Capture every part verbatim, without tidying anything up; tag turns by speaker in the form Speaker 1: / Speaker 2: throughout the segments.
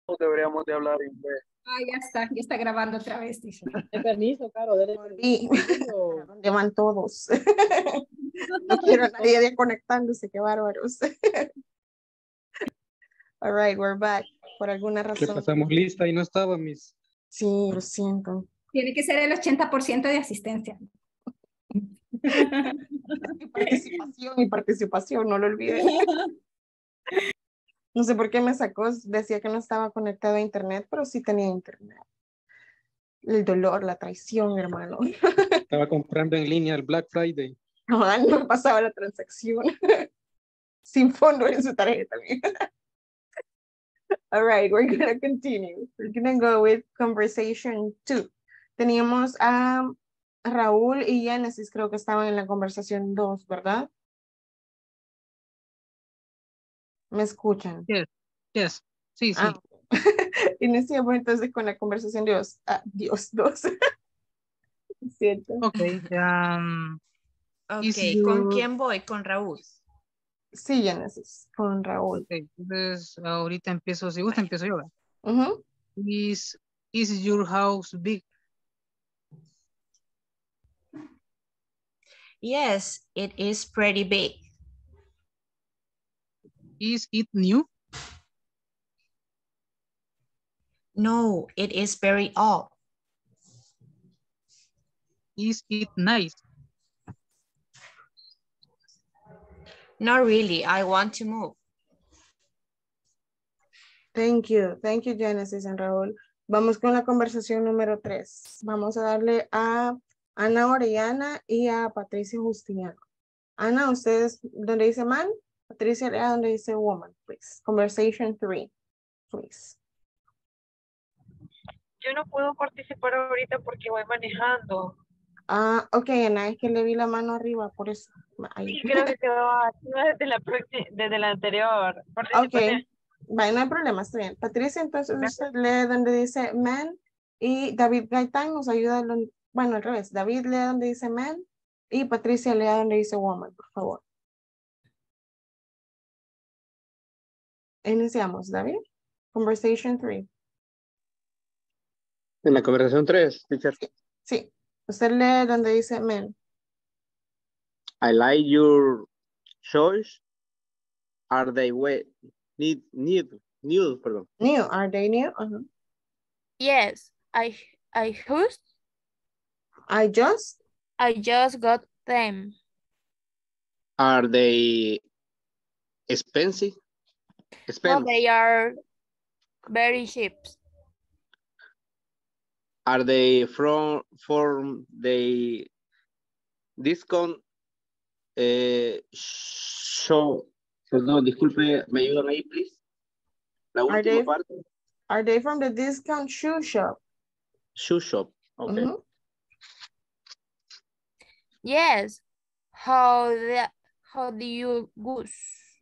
Speaker 1: deberíamos de hablar inglés.
Speaker 2: Ah, ya está, ya está grabando otra vez, dice.
Speaker 3: De permiso, Caro, dele
Speaker 4: Y
Speaker 3: permiso.
Speaker 4: ¿dónde van todos? No quiero a nadie desconectándose, qué bárbaros. All right, we're back. Por alguna
Speaker 5: Que
Speaker 4: razón.
Speaker 5: pasamos lista y no estaba, mis.
Speaker 4: Sí, lo siento.
Speaker 2: Tiene que ser el ochenta por ciento de asistencia.
Speaker 4: Y participación y participación, no lo olviden. No sé por qué me sacó, decía que no estaba conectado a internet, pero sí tenía internet. El dolor, la traición, hermano.
Speaker 5: Estaba comprando en línea el Black Friday.
Speaker 4: No, no pasaba la transacción. Sin fondo en su tarjeta. All right, we're gonna continue. We're gonna go with conversation two. Teníamos a Raúl y Genesis, creo que estaban en la conversación dos, ¿verdad? ¿Me escuchan?
Speaker 6: Yes, yes. Sí, sí.
Speaker 4: Ah, iniciamos entonces con la conversación de Dios. Ah, Dios, dos. ¿Cierto?
Speaker 6: Ok. Um,
Speaker 7: Ok,
Speaker 6: is
Speaker 7: ¿con
Speaker 6: your-
Speaker 7: quién voy? Con Raúl.
Speaker 4: Sí, Genesis, con Raúl.
Speaker 6: ok, entonces, ahorita empiezo, si gusta, empiezo yo. ¿verdad?
Speaker 4: Ujú.
Speaker 6: Is, is your house big?
Speaker 7: Yes, it is pretty big.
Speaker 6: Is it new?
Speaker 7: No, it is very old.
Speaker 6: Is it nice?
Speaker 7: Not really, I want to move.
Speaker 4: Thank you. Thank you, Genesis and Raúl. Vamos con la conversación número tres. Vamos a darle a Ana Orellana y a Patricia Justiniano. Ana, ustedes donde dice man, Patricia lea donde dice woman, please. Conversation three, please.
Speaker 8: Yo no puedo participar ahorita porque voy manejando.
Speaker 4: Ah, ok, Ana, es que le vi la mano arriba, por eso. Ahí.
Speaker 8: Y creo que quedó activa desde la, próxima- desde la anterior.
Speaker 4: Ok,
Speaker 8: participación.
Speaker 4: vale, no hay problema, está bien. Patricia, entonces usted lee donde dice man y David Gaitán nos ayuda, don- bueno, al revés. David lee donde dice man y Patricia lea donde dice woman, por favor. Iniciamos, David. Conversation three.
Speaker 1: En la conversación tres, teacher.
Speaker 4: Sí, usted lee donde dice man.
Speaker 1: I like your choice. Are they wet? Need, need, new, perdón.
Speaker 4: New, are they new? Uh-huh.
Speaker 9: Yes, I I just
Speaker 4: I just,
Speaker 9: I just got them.
Speaker 1: Are they expensive?
Speaker 9: No,
Speaker 1: Expensive.
Speaker 9: they are very cheap.
Speaker 1: Are they from, from the discount eh, show? Perdón, disculpe, ¿me ayudan ahí, please? La
Speaker 4: Are
Speaker 1: última
Speaker 4: they-
Speaker 1: parte.
Speaker 4: are they from the discount shoe shop?
Speaker 1: Shoe shop. Okay.
Speaker 4: Mhm.
Speaker 9: Yes. How the how do you goose?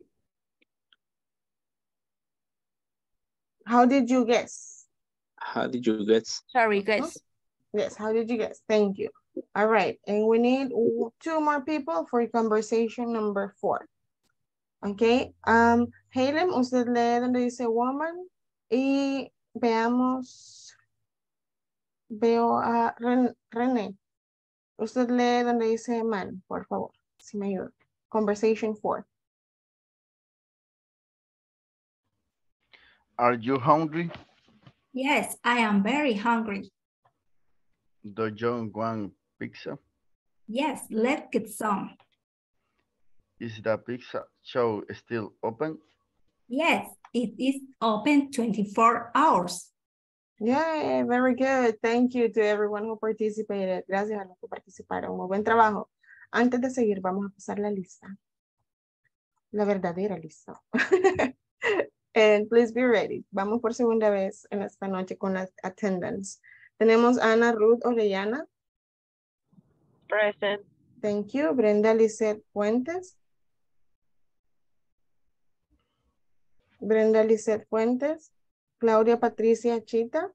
Speaker 4: How did you guess?
Speaker 1: How did you get?
Speaker 9: Sorry,
Speaker 4: Mhm.
Speaker 9: guys.
Speaker 4: Yes, how did you guess? Thank you. All right, and we need w- two more people for conversation number four. Okay, um, Halem, usted lee donde dice woman y veamos, veo a Ren- René. Usted lee donde dice man, por favor, si me ayuda. Conversation four.
Speaker 10: Are you hungry?
Speaker 2: Yes, I am very hungry.
Speaker 10: Do you want pizza?
Speaker 2: Yes, let's get some.
Speaker 10: Is the pizza show still open?
Speaker 2: Yes, it is open twenty-four hours.
Speaker 4: Yay, very good. Thank you to everyone who participated. Gracias a los que participaron. Muy buen trabajo. Antes de seguir, vamos a pasar la lista. La verdadera lista. And please be ready. Vamos por segunda vez en esta noche con la attendance. Tenemos a Ana Ruth Orellana.
Speaker 8: Present.
Speaker 4: Thank you. Brenda Lisette Fuentes. Brenda Lisette Fuentes. Claudia Patricia Chita.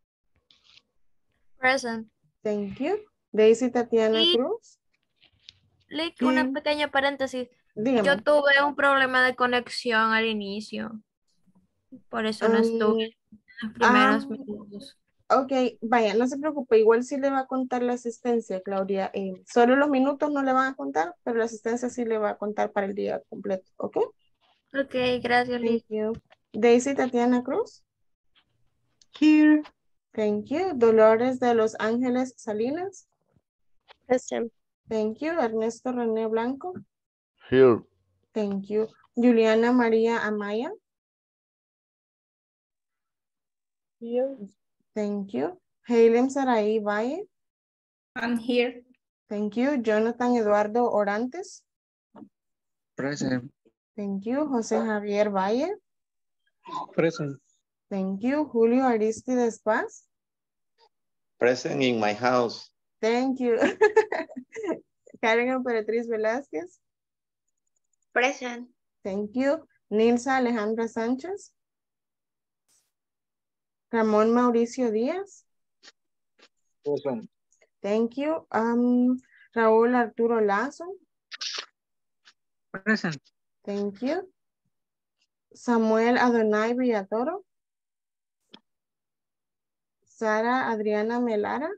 Speaker 9: Present.
Speaker 4: Thank you. Daisy Tatiana
Speaker 9: Y-
Speaker 4: Cruz.
Speaker 9: Lick, una
Speaker 4: Mm.
Speaker 9: pequeña paréntesis.
Speaker 4: Dígame.
Speaker 9: Yo tuve un problema de conexión al inicio. Por eso no
Speaker 4: Um,
Speaker 9: estuve. Los primeros
Speaker 4: Ah,
Speaker 9: minutos.
Speaker 4: ok, vaya, no se preocupe, igual sí le va a contar la asistencia, Claudia. Eh, solo los minutos no le van a contar, pero la asistencia sí le va a contar para el día completo, ¿ok?
Speaker 9: Ok, gracias, Liz.
Speaker 4: Thank you. Daisy Tatiana Cruz.
Speaker 3: Here.
Speaker 4: Thank you. Dolores de Los Ángeles Salinas.
Speaker 3: Present.
Speaker 4: Thank you. Ernesto René Blanco.
Speaker 10: Here.
Speaker 4: Thank you. Juliana María Amaya.
Speaker 3: Here.
Speaker 4: Thank you. Hailem Saraí Valle.
Speaker 2: I'm here.
Speaker 4: Thank you. Jonathan Eduardo Orantes.
Speaker 5: Present.
Speaker 4: Thank you. José Javier Valle.
Speaker 5: Present.
Speaker 4: Thank you. Julio Aristides Paz.
Speaker 1: Present in my house.
Speaker 4: Thank you. Karen Emperatriz Velázquez.
Speaker 9: Present.
Speaker 4: Thank you. Nilsa Alejandra Sánchez. Ramón Mauricio Díaz.
Speaker 5: Present.
Speaker 4: Thank you. Um, Raúl Arturo Lazo.
Speaker 6: Present.
Speaker 4: Thank you. Samuel Adonai Villatoro. Sara Adriana Melara.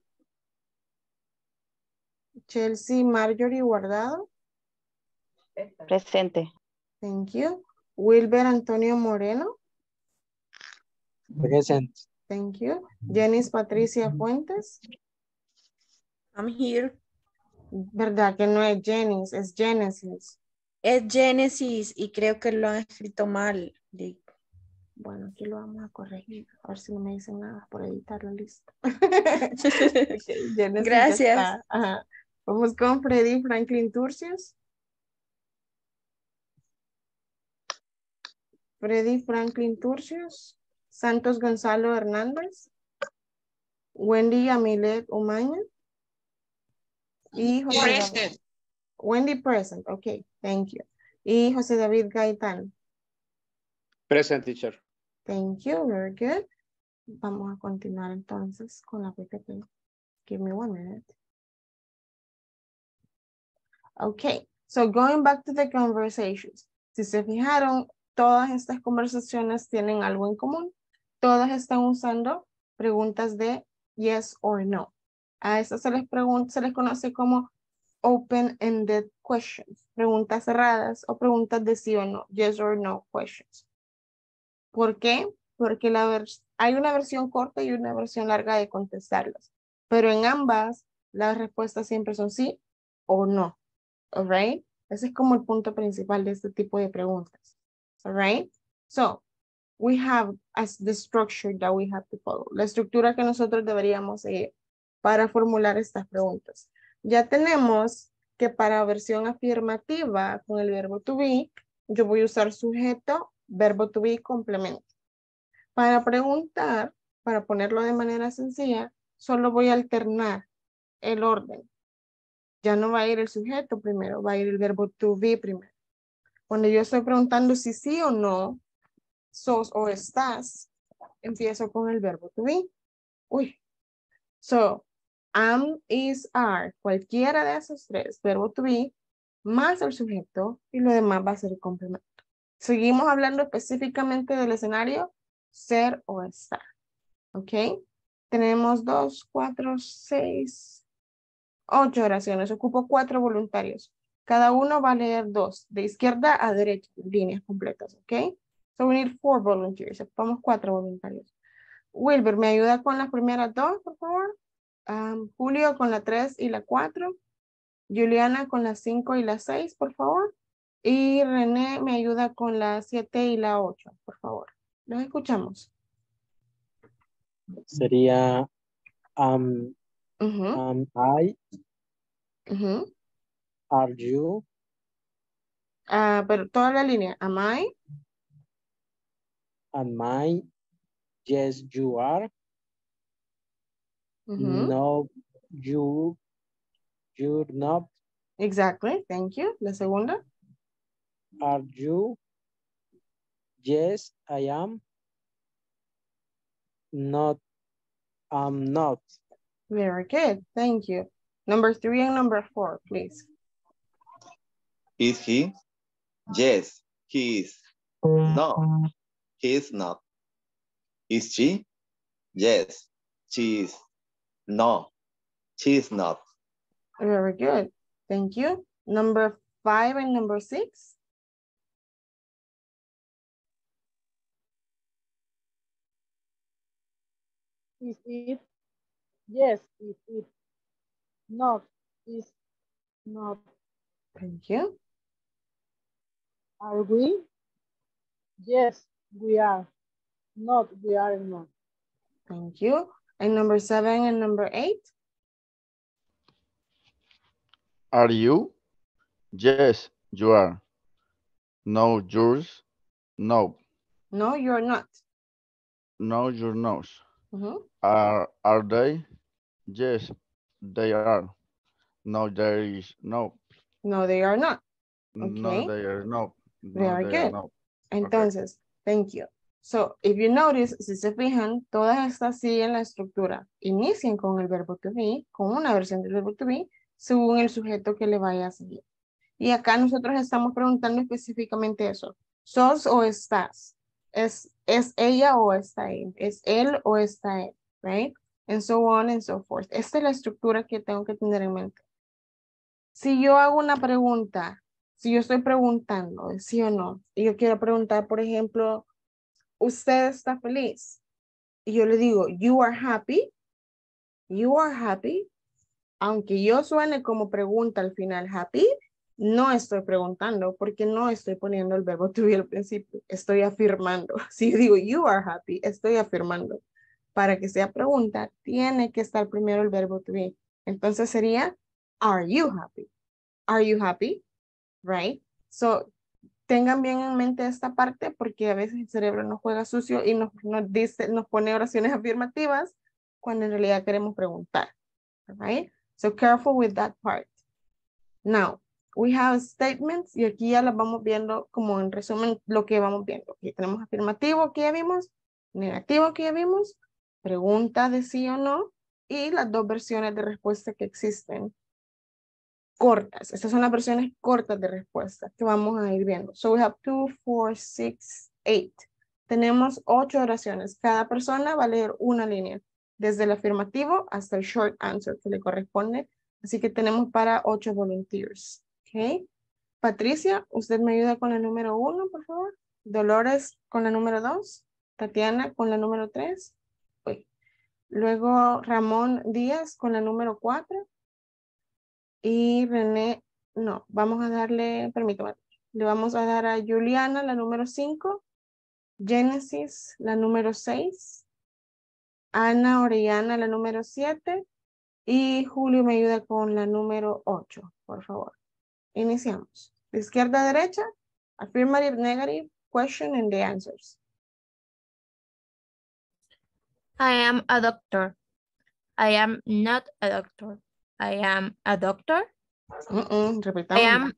Speaker 4: Chelsea Marjorie Guardado.
Speaker 3: Presente.
Speaker 4: Thank you. Wilber Antonio Moreno.
Speaker 5: Present.
Speaker 4: Thank you. Jenis Patricia Fuentes.
Speaker 9: I'm here.
Speaker 4: ¿Verdad que no es Jenis, es Genesis?
Speaker 9: Es Genesis y creo que lo han escrito mal. Liz.
Speaker 4: Bueno, aquí lo vamos a corregir. A ver si no me dicen nada por editarlo, listo. Okay, Genesis ya
Speaker 9: Gracias.
Speaker 4: está. Ajá. Vamos con Freddy Franklin Turcios. Freddy Franklin Turcios. Santos Gonzalo Hernández. Wendy Amilet Umaña. Y José David. Wendy present. Ok, thank you. Y José David Gaitán.
Speaker 1: Present, teacher.
Speaker 4: Thank you, very good. Vamos a continuar entonces con la P P T. Give me one minute. Okay, so going back to the conversations. Si se fijaron, todas estas conversaciones tienen algo en común. Todas están usando preguntas de yes or no. A estas se les pregunta, se les conoce como open-ended questions. Preguntas cerradas o preguntas de sí o no. Yes or no questions. ¿Por qué? Porque la vers- hay una versión corta y una versión larga de contestarlas. Pero en ambas, las respuestas siempre son sí o no. All right? Ese es como el punto principal de este tipo de preguntas. All right? So, we have as the structure that we have to follow. La estructura que nosotros deberíamos seguir para formular estas preguntas. Ya tenemos que para versión afirmativa con el verbo to be, yo voy a usar sujeto, verbo to be, complemento. Para preguntar, para ponerlo de manera sencilla, solo voy a alternar el orden. Ya no va a ir el sujeto primero, va a ir el verbo to be primero. Cuando yo estoy preguntando si sí o no, sos o estás, empiezo con el verbo to be. Uy. So, am, is, are, cualquiera de esos tres, verbo to be, más el sujeto y lo demás va a ser el complemento. Seguimos hablando específicamente del escenario ser o estar. ¿Ok? Tenemos dos, cuatro, seis, ocho oraciones. Ocupo cuatro voluntarios. Cada uno va a leer dos, de izquierda a derecha, líneas completas. ¿Ok? So we need four volunteers. Ocupamos cuatro voluntarios. Wilber, ¿me ayuda con las primeras dos, por favor? Um, Julio con la tres y la cuatro. Juliana con la cinco y la seis, por favor. Y René me ayuda con la siete y la ocho, por favor. Los escuchamos.
Speaker 5: Sería um,
Speaker 4: Uh-huh.
Speaker 5: am I,
Speaker 4: Uh-huh.
Speaker 5: are you,
Speaker 4: Ah, pero toda la línea. Am I?
Speaker 5: am I, yes you are,
Speaker 4: Uh-huh.
Speaker 5: no you, you're not,
Speaker 4: Exactly. Thank you. La segunda.
Speaker 5: are you, yes I am, not, I'm not.
Speaker 4: Very good. Thank you. Number three and number four, please.
Speaker 11: Is he? Yes, he is. No, he is not. Is she? Yes. She is. No. She is not.
Speaker 4: Very good. Thank you. Number five and number six.
Speaker 3: Is it? Yes, is it? Not, is not.
Speaker 4: Thank you.
Speaker 3: Are we? Yes, we are. Not, we are not.
Speaker 4: Thank you. And number seven and number eight.
Speaker 10: Are you? Yes, you are. No, yours. No.
Speaker 4: No, you're not.
Speaker 10: No, you're not.
Speaker 4: Mm-hmm.
Speaker 10: Are are they? Yes, they are. No, there is no.
Speaker 4: No, they are not.
Speaker 10: No,
Speaker 4: Okay.
Speaker 10: they are no. No,
Speaker 4: Very
Speaker 10: they are
Speaker 4: good.
Speaker 10: not.
Speaker 4: Entonces, thank you. So, if you notice, si se fijan, todas estas siguen la estructura. Inician con el verbo to be, con una versión del verbo to be, según el sujeto que le vaya a seguir. Y acá nosotros estamos preguntando específicamente eso. ¿Sos o estás? ¿Es, es ella o está él? ¿Es él o está él? Right? And so on and so forth. Esta es la estructura que tengo que tener en mente. Si yo hago una pregunta, si yo estoy preguntando, sí o no, y yo quiero preguntar, por ejemplo, ¿usted está feliz? Y yo le digo, you are happy, you are happy, aunque yo suene como pregunta al final, happy, no estoy preguntando porque no estoy poniendo el verbo to be al principio, estoy afirmando. Si yo digo, you are happy, estoy afirmando. Para que sea pregunta, tiene que estar primero el verbo to be. Entonces sería, are you happy? Are you happy? Right? So, tengan bien en mente esta parte porque a veces el cerebro nos juega sucio y nos, nos dice, nos pone oraciones afirmativas cuando en realidad queremos preguntar. Right? So, careful with that part. Now, we have statements y aquí ya las vamos viendo como en resumen lo que vamos viendo. Aquí tenemos afirmativo que ya vimos, negativo que ya vimos, pregunta de sí o no y las dos versiones de respuesta que existen. Cortas. Estas son las versiones cortas de respuesta que vamos a ir viendo. So we have two, four, six, eight. Tenemos ocho oraciones. Cada persona va a leer una línea, desde el afirmativo hasta el short answer que le corresponde. Así que tenemos para ocho volunteers. Ok. Patricia, usted me ayuda con la número uno, por favor. Dolores con la número dos. Tatiana con la número tres. Uy. Luego Ramón Díaz con la número cuatro. Y René, no, vamos a darle, permítame, le vamos a dar a Juliana la número cinco, Genesis la número seis, Ana Orellana la número siete y Julio me ayuda con la número ocho, por favor. Iniciamos. De izquierda a derecha, affirmative, negative, question and the answers.
Speaker 9: I am a doctor. I am not a doctor. I am a doctor.
Speaker 4: Uh-uh, repitamos.
Speaker 9: I am,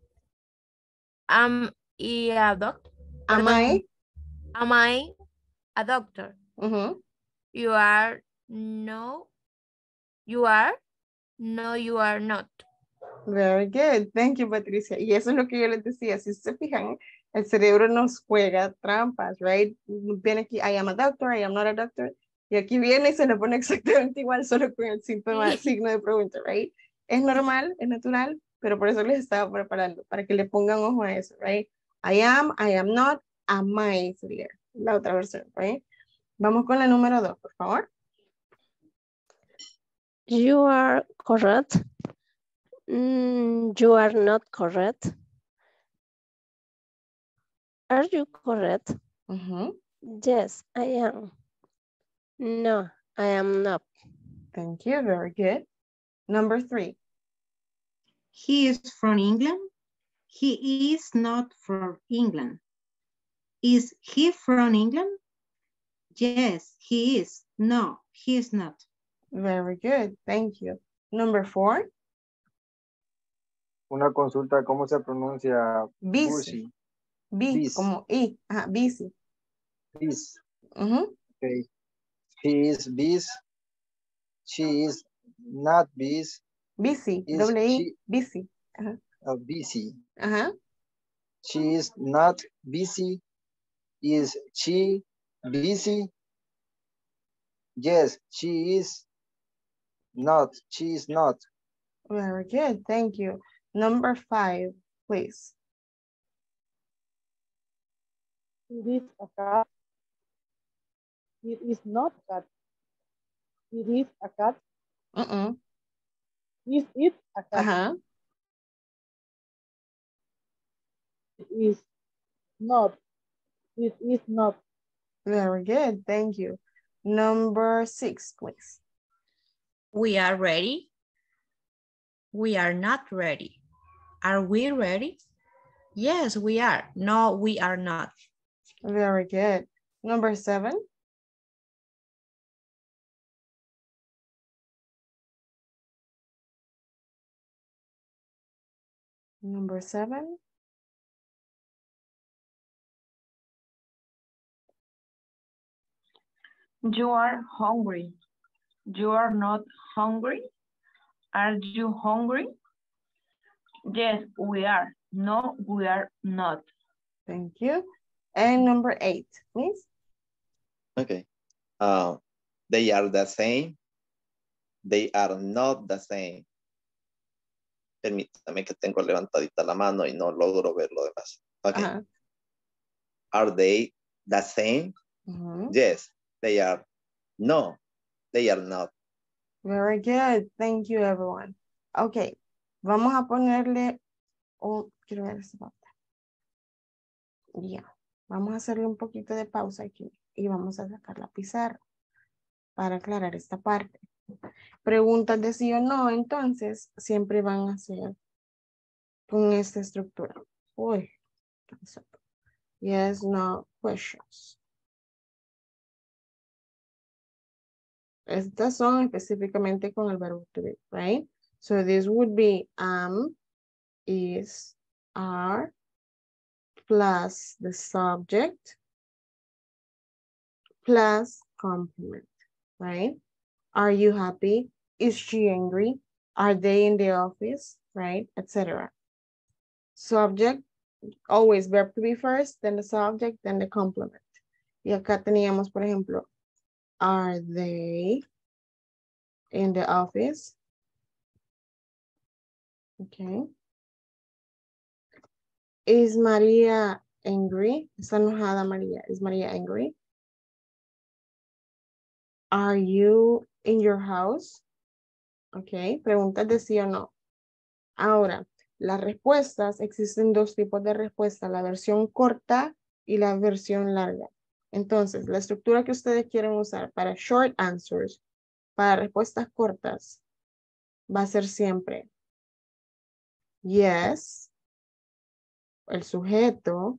Speaker 9: am I a doctor?
Speaker 4: Am I?
Speaker 9: Am I a doctor?
Speaker 4: Uh-huh.
Speaker 9: You are, no, you are, no, you are not.
Speaker 4: Very good. Thank you, Patricia. Y eso es lo que yo les decía. Si se fijan, el cerebro nos juega trampas, right? Viene aquí, I am a doctor, I am not a doctor. Y aquí viene y se le pone exactamente igual, solo con el síntoma, signo de pregunta, right? Es normal, es natural, pero por eso les estaba preparando, para que le pongan ojo a eso, right? I am, I am not, am I sería la otra versión, right? Vamos con la número dos, por favor.
Speaker 3: You are correct. Mm, you are not correct. Are you correct?
Speaker 4: Uh-huh.
Speaker 3: Yes, I am. No, I am not.
Speaker 4: Thank you, very good. Number three.
Speaker 12: He is from England. He is not from England. Is he from England? Yes, he is. No, he is not.
Speaker 4: Very good, thank you. Number four.
Speaker 13: Una consulta, ¿cómo se pronuncia busy?
Speaker 4: B, como I, ajá, busy.
Speaker 13: Bis.
Speaker 4: Uh-huh.
Speaker 13: Okay. He is busy. She is not busy.
Speaker 4: Busy,
Speaker 13: Is
Speaker 4: double E,
Speaker 13: she,
Speaker 4: busy. Uh-huh.
Speaker 13: uh, busy.
Speaker 4: Uh-huh.
Speaker 13: She is not busy. Is she busy? Yes, she is not. She is not.
Speaker 4: Very good. Thank you. Number five, please.
Speaker 14: It is a cat. It is not cat. It is a cat.
Speaker 4: Uh-uh.
Speaker 14: Is it a cat?
Speaker 4: Uh-huh.
Speaker 14: It is not. It is not.
Speaker 4: Very good. Thank you. Number six, please.
Speaker 7: We are ready. We are not ready. Are we ready? Yes, we are. No, we are not.
Speaker 4: Very good. Number seven. Number seven.
Speaker 8: You are hungry. You are not hungry. Are you hungry? Yes, we are. No, we are not.
Speaker 4: Thank you. And number eight, please.
Speaker 11: Okay. Uh, they are the same. They are not the same. Permítame que tengo levantadita la mano y no logro ver lo demás. Okay.
Speaker 4: Uh-huh.
Speaker 11: Are they the same?
Speaker 4: Uh-huh.
Speaker 11: Yes, they are. No, they are not.
Speaker 4: Very good. Thank you, everyone. Okay. Vamos a ponerle un... Quiero ver esta parte. Ya. Vamos a hacerle un poquito de pausa aquí y vamos a sacar la pizarra para aclarar esta parte. Preguntas de sí o no, entonces, siempre van a ser con esta estructura. Uy. Yes, no questions. Estas son específicamente con el verbo to be, right? So this would be am, is, are, plus the subject, plus complement, right? Are you happy? Is she angry? Are they in the office? Right? Etc. Subject, always verb to be first, then the subject, then the complement. Y acá teníamos, por ejemplo, are they in the office? Okay. Is Maria angry? Está enojada María. Is Maria angry? Are you in your house? Ok, preguntas de sí o no. Ahora, las respuestas, existen dos tipos de respuesta, la versión corta y la versión larga. Entonces, la estructura que ustedes quieren usar para short answers, para respuestas cortas, va a ser siempre yes, el sujeto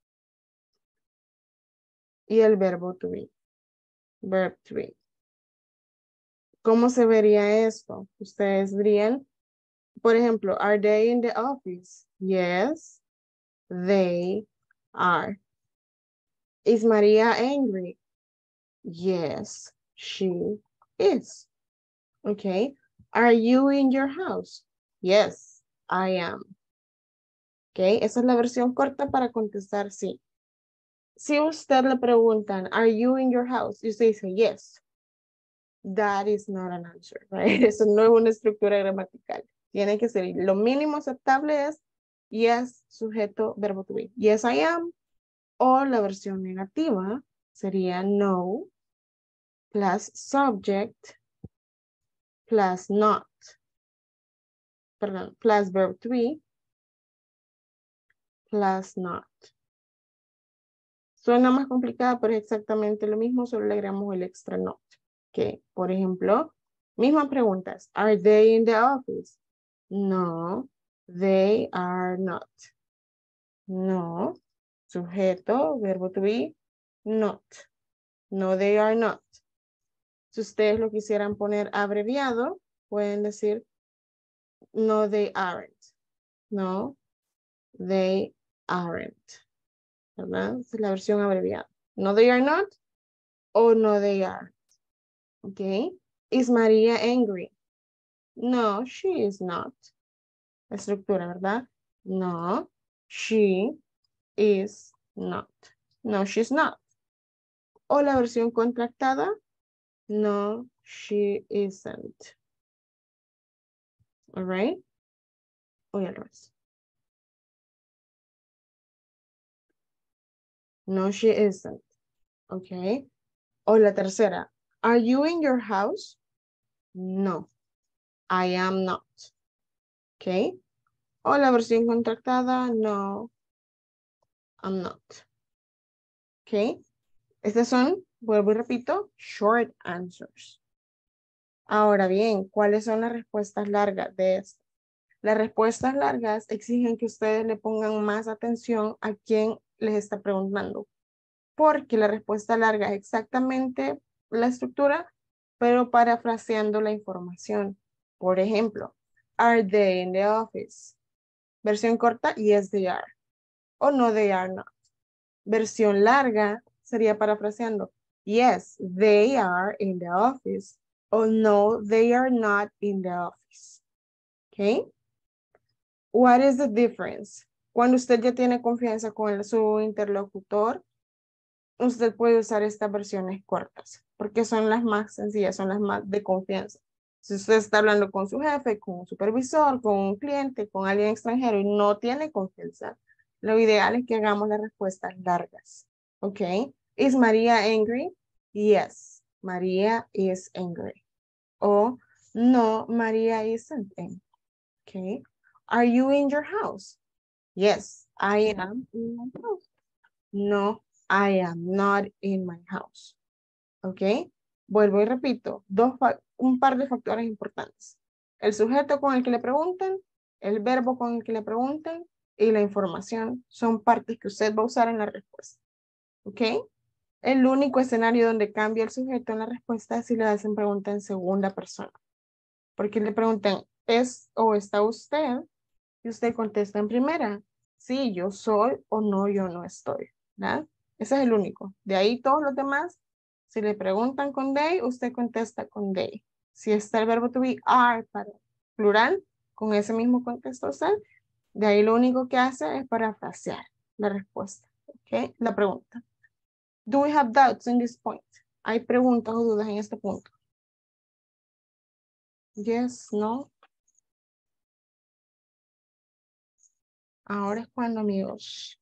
Speaker 4: y el verbo to be. Verb to be. ¿Cómo se vería esto? Ustedes dirían, por ejemplo, are they in the office? Yes, they are. Is Maria angry? Yes, she is. Okay. Are you in your house? Yes, I am. Okay, esa es la versión corta para contestar sí. Si usted le preguntan, are you in your house? Y usted dice yes. That is not an answer, right? Eso no es una estructura gramatical. Tiene que ser, lo mínimo aceptable es yes, sujeto, verbo to be. Yes, I am. O la versión negativa sería no, plus subject, plus not. Perdón, plus verb to be, plus not. Suena más complicada, pero es exactamente lo mismo, solo le agregamos el extra not. Que, por ejemplo, mismas preguntas. Are they in the office? No, they are not. No, sujeto, verbo to be, not. No, they are not. Si ustedes lo quisieran poner abreviado, pueden decir no, they aren't. No, they aren't. ¿Verdad? Esa es la versión abreviada. No, they are not o no, they are. Okay. Is Maria angry? No, she is not. La estructura, ¿verdad? No, she is not. No, she's not. O la versión contractada, No, she isn't. All right. Voy al revés. No, she isn't. Okay. O la tercera. Are you in your house? No, I am not. Okay. O la versión contractada. No, I'm not. Okay. Estas son, vuelvo y repito, short answers. Ahora bien, ¿cuáles son las respuestas largas de esto? Las respuestas largas exigen que ustedes le pongan más atención a quien les está preguntando. Porque la respuesta larga es exactamente la estructura, pero parafraseando la información. Por ejemplo, are they in the office? Versión corta, yes they are. O no they are not. Versión larga sería parafraseando, yes they are in the office. O no they are not in the office. Okay. What is the difference? Cuando usted ya tiene confianza con el, su interlocutor, usted puede usar estas versiones cortas, porque son las más sencillas, son las más de confianza. Si usted está hablando con su jefe, con un supervisor, con un cliente, con alguien extranjero y no tiene confianza, lo ideal es que hagamos las respuestas largas. ¿Ok? ¿Is Maria angry? Yes, Maria is angry. O no, Maria isn't angry. ¿Ok? Are you in your house? Yes, I am in my house. No, I am not in my house. ¿Ok? Vuelvo y repito, dos un par de factores importantes. El sujeto con el que le preguntan, el verbo con el que le preguntan y la información son partes que usted va a usar en la respuesta. ¿Ok? El único escenario donde cambia el sujeto en la respuesta es si le hacen pregunta en segunda persona. Porque le preguntan, ¿es o está usted? Y usted contesta en primera. Sí, yo soy o no, yo no estoy. ¿Verdad? Ese es el único. De ahí todos los demás, si le preguntan con they, usted contesta con they. Si está el verbo to be are para plural, con ese mismo contexto usted, de ahí lo único que hace es parafrasear la respuesta. ¿Ok? La pregunta. Do we have doubts in this point? ¿Hay preguntas o dudas en este punto? Yes, no. Ahora es cuando, amigos.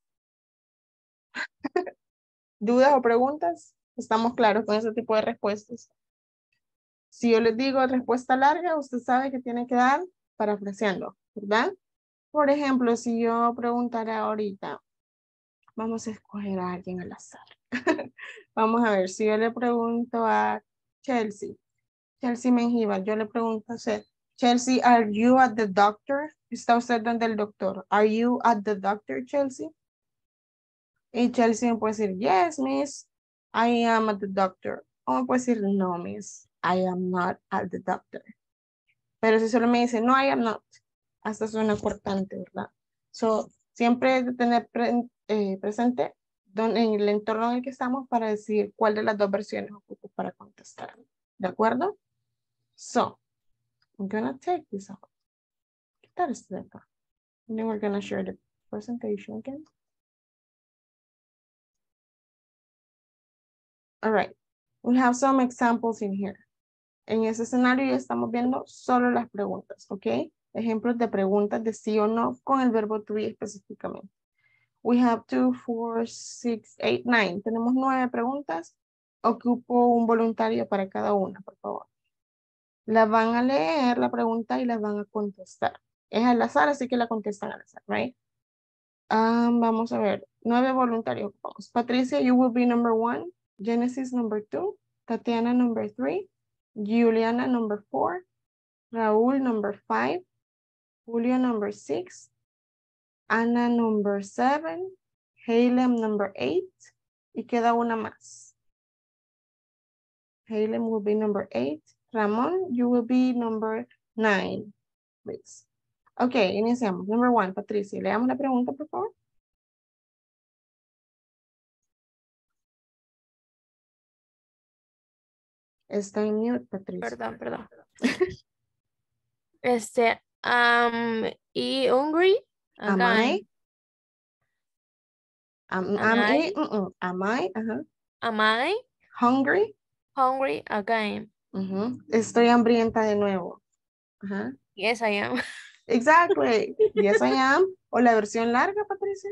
Speaker 4: ¿Dudas o preguntas? Estamos claros con ese tipo de respuestas. Si yo les digo respuesta larga, usted sabe que tiene que dar parafraseando, ¿verdad? Por ejemplo, si yo preguntara ahorita, vamos a escoger a alguien al azar. Vamos a ver, si yo le pregunto a Chelsea, Chelsea Mengíbar, yo le pregunto a usted, Chelsea, are you at the doctor? ¿Está usted donde el doctor? Are you at the doctor, Chelsea? Y Chelsea me puede decir, yes, miss, I am at the doctor. O me puede decir, no, miss, I am not at the doctor. Pero si solo me dice, no, I am not, hasta suena cortante, ¿verdad? So, siempre de tener pre eh, presente don, en el entorno en el que estamos para decir cuál de las dos versiones ocupo para contestar. ¿De acuerdo? So, I'm gonna take this out. Quitar esto de acá. And then we're gonna share the presentation again. All right. We have some examples in here. En ese escenario ya estamos viendo solo las preguntas, ¿ok? Ejemplos de preguntas de sí o no con el verbo to be específicamente. We have two, four, six, eight, nine. Tenemos nueve preguntas. Ocupo un voluntario para cada una, por favor. La van a leer la pregunta y la van a contestar. Es al azar, así que la contestan al azar, right? Um, vamos a ver. Nueve voluntarios. Vamos. Patricia, you will be number one. Genesis, number two. Tatiana, number three. Juliana, number four. Raúl, number five. Julio, number six. Ana, number seven. Halem, number eight. Y queda una más. Halem will be number eight. Ramón, you will be number nine, please. Ok, iniciamos. Number one, Patricia. Leamos la pregunta, por favor. Está en mute, Patricia.
Speaker 9: Perdón, perdón. Este, um, y hungry.
Speaker 4: Am I? Am, am,
Speaker 9: Am I?
Speaker 4: I? Mm -mm. Am I? Uh-huh.
Speaker 9: Am I
Speaker 4: Hungry?
Speaker 9: hungry again.
Speaker 4: Ujú. Estoy hambrienta de nuevo. Ajá.
Speaker 9: Yes, I am.
Speaker 4: Exactly. Yes, I am. O la versión larga, Patricia.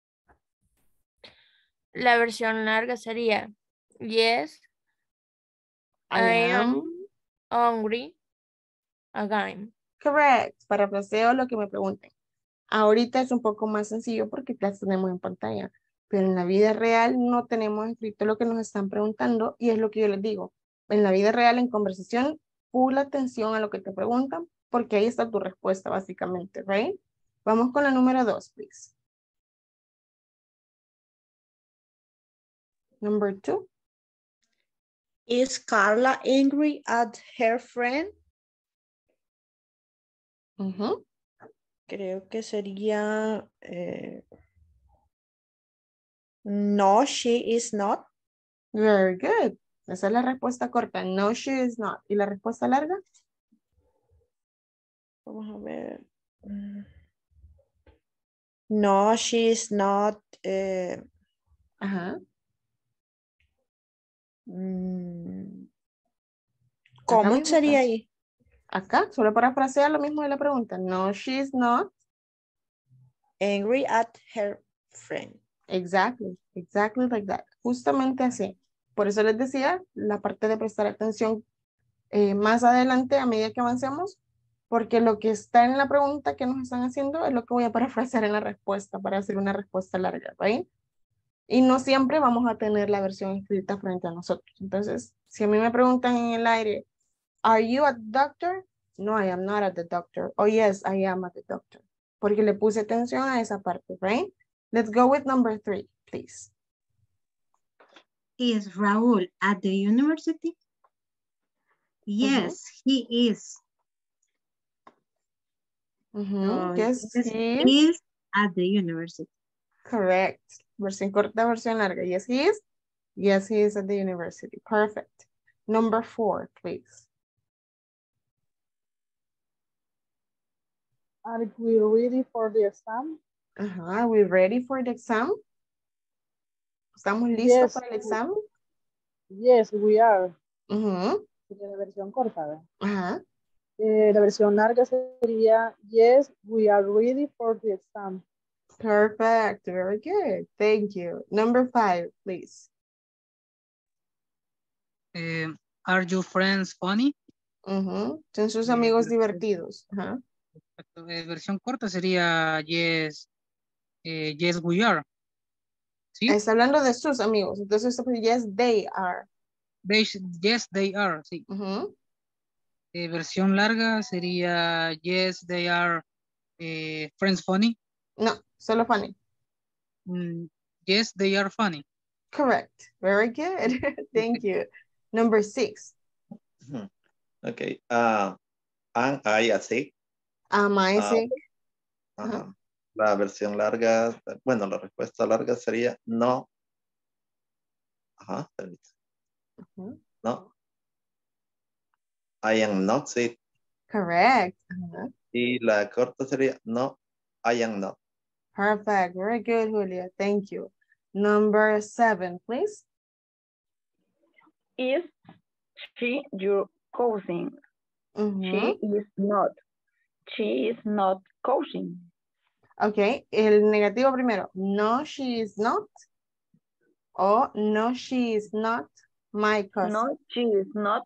Speaker 9: La versión larga sería, yes,
Speaker 4: I,
Speaker 9: I
Speaker 4: am.
Speaker 9: am hungry again.
Speaker 4: Correct. Parafraseo lo que me pregunten. Ahorita es un poco más sencillo porque las tenemos en pantalla, pero en la vida real no tenemos escrito lo que nos están preguntando y es lo que yo les digo. En la vida real, en conversación, full atención a lo que te preguntan porque ahí está tu respuesta básicamente, right? Vamos con la número dos, please. Number two.
Speaker 7: Is Carla angry at her friend?
Speaker 4: Uh-huh.
Speaker 7: Creo que sería... Eh, no, she is not.
Speaker 4: Very good. Esa es la respuesta corta. No, she is not. ¿Y la respuesta larga?
Speaker 7: Vamos a ver. No, she is not. Eh,
Speaker 4: Ajá.
Speaker 7: mm,
Speaker 4: Acá
Speaker 7: ¿Cómo
Speaker 4: mismo
Speaker 7: sería
Speaker 4: está.
Speaker 7: ahí?
Speaker 4: Acá, solo para frasear lo mismo de la pregunta. No, she is not.
Speaker 7: Angry at her friend.
Speaker 4: Exactly, exactly like that. Justamente así. Por eso les decía la parte de prestar atención eh, más adelante a medida que avancemos, porque lo que está en la pregunta que nos están haciendo es lo que voy a parafrasear en la respuesta para hacer una respuesta larga, ¿right? Y no siempre vamos a tener la versión escrita frente a nosotros. Entonces, si a mí me preguntan en el aire, ¿Are you a doctor? No, I am not at the doctor. Oh, yes, I am at the doctor. Porque le puse atención a esa parte, right? Let's go with number three, please.
Speaker 12: Is Raúl at the university? Yes, uh-huh. He is.
Speaker 4: Uh-huh.
Speaker 12: So,
Speaker 4: Yes,
Speaker 12: yes,
Speaker 4: he is.
Speaker 12: He is at the university.
Speaker 4: Correct. Versión corta, versión larga. Yes, he is. Yes, he is at the university. Perfect. Number four, please.
Speaker 14: Are we ready for the exam?
Speaker 4: Uh-huh. Are we ready for the exam? ¿Estamos listos
Speaker 14: Yes.
Speaker 4: para el examen?
Speaker 14: Yes, we are.
Speaker 4: Uh-huh.
Speaker 14: Sería la versión corta, ¿verdad?
Speaker 4: Uh-huh.
Speaker 14: Eh, la versión larga sería, yes, we are ready for the exam.
Speaker 4: Perfect. Very good. Thank you. Number five, please.
Speaker 6: Eh, are your friends funny?
Speaker 4: Uh-huh. Son sus amigos eh, divertidos. Uh-huh.
Speaker 6: eh, versión corta sería yes, eh, yes we are. ¿Sí?
Speaker 4: Está hablando de sus amigos. Entonces, yes, they are.
Speaker 6: They, yes, they are. Sí.
Speaker 4: Uh-huh.
Speaker 6: eh, versión larga sería yes, they are eh, friends funny.
Speaker 4: No, solo funny.
Speaker 6: Mm, yes, they are funny.
Speaker 4: Correct. Very good. Thank you. Number six.
Speaker 11: Okay. Uh, am I sick?
Speaker 4: Am I sick?
Speaker 11: Uh, uh-huh. La versión larga, bueno, la respuesta larga sería no. Ajá. Uh-huh. No. I am not sick.
Speaker 4: Correct. Uh-huh.
Speaker 11: Y la corta sería no, I am not.
Speaker 4: Perfect. Very good, Julia. Thank you. Number seven, please.
Speaker 8: Is she your cousin?
Speaker 4: Mm-hmm.
Speaker 8: She is not. She is not cousin.
Speaker 4: Okay. El negativo primero. No, she is not. O no, she is not my cousin.
Speaker 8: No, she is not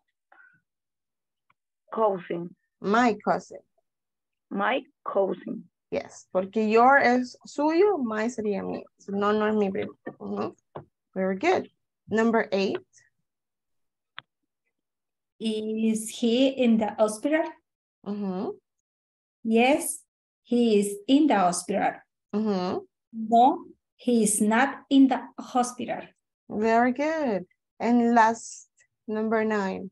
Speaker 8: cousin.
Speaker 4: My cousin.
Speaker 8: My cousin.
Speaker 4: Yes, porque your es suyo, my sería mío. No, no es mi primo. Uh-huh. Very good. Number eight.
Speaker 2: Is he in the hospital?
Speaker 4: Uh-huh.
Speaker 2: Yes, he is in the hospital.
Speaker 4: Uh-huh.
Speaker 2: No, he is not in the hospital.
Speaker 4: Very good. And last, number nine.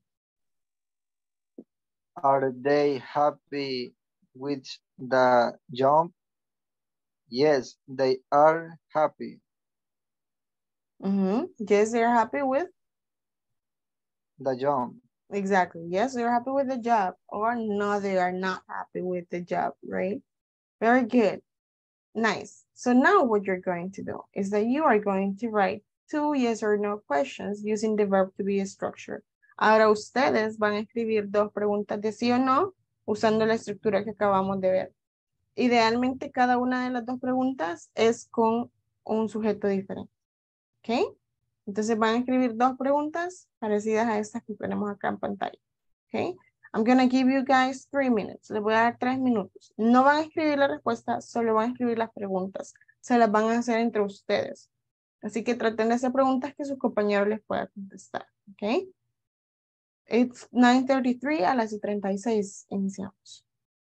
Speaker 13: Are they happy with the jump? Yes, they are happy.
Speaker 4: Mm-hmm. Yes, they're happy with
Speaker 13: the jump.
Speaker 4: Exactly. Yes, they're happy with the job. Or no, they are not happy with the job, right? Very good. Nice. So now what you're going to do is that you are going to write two yes or no questions using the verb to be structure. Ahora ustedes van a escribir dos preguntas de sí o no usando la estructura que acabamos de ver. Idealmente cada una de las dos preguntas es con un sujeto diferente. ¿Ok? Entonces van a escribir dos preguntas parecidas a estas que tenemos acá en pantalla. ¿Ok? I'm going to give you guys three minutes. Les voy a dar tres minutos. No van a escribir la respuesta, solo van a escribir las preguntas. Se las van a hacer entre ustedes. Así que traten de hacer preguntas que sus compañeros les puedan contestar. ¿Ok? It's nine thirty-three, a las treinta y seis iniciamos.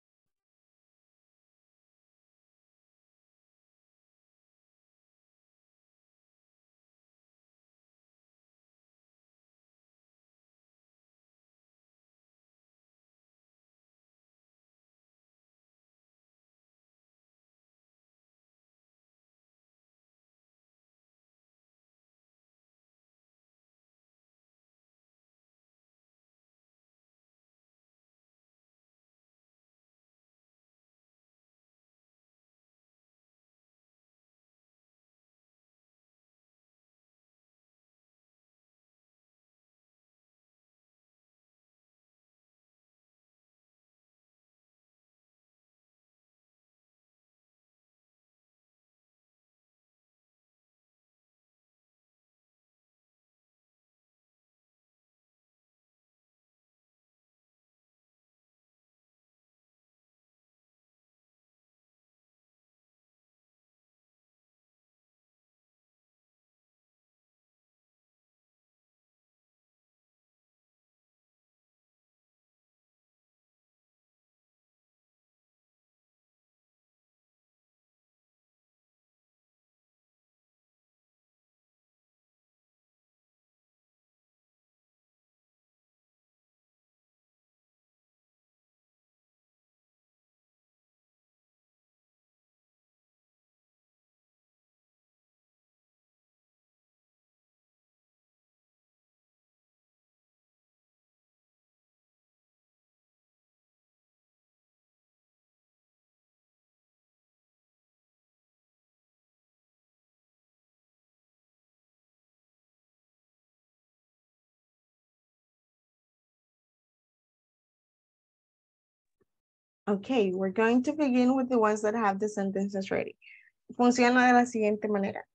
Speaker 4: Okay, we're going to begin with the ones that have the sentences ready. Funciona de la siguiente manera.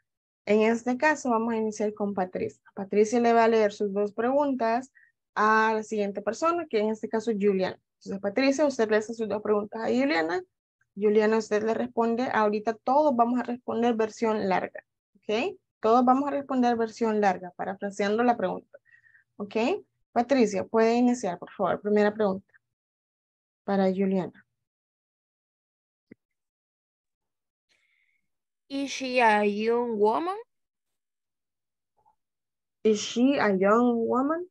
Speaker 4: En este caso vamos a iniciar con Patricia. Patricia le va a leer sus dos preguntas a la siguiente persona, que en este caso es Juliana. Entonces, Patricia, usted le hace sus dos preguntas a Juliana. Juliana, usted le responde. Ahorita todos vamos a responder versión larga. ¿Ok? Todos vamos a responder versión larga, parafraseando la pregunta. ¿Ok? Patricia, puede iniciar, por favor. Primera pregunta para Juliana.
Speaker 9: Is she a young woman?
Speaker 4: Is she a young woman?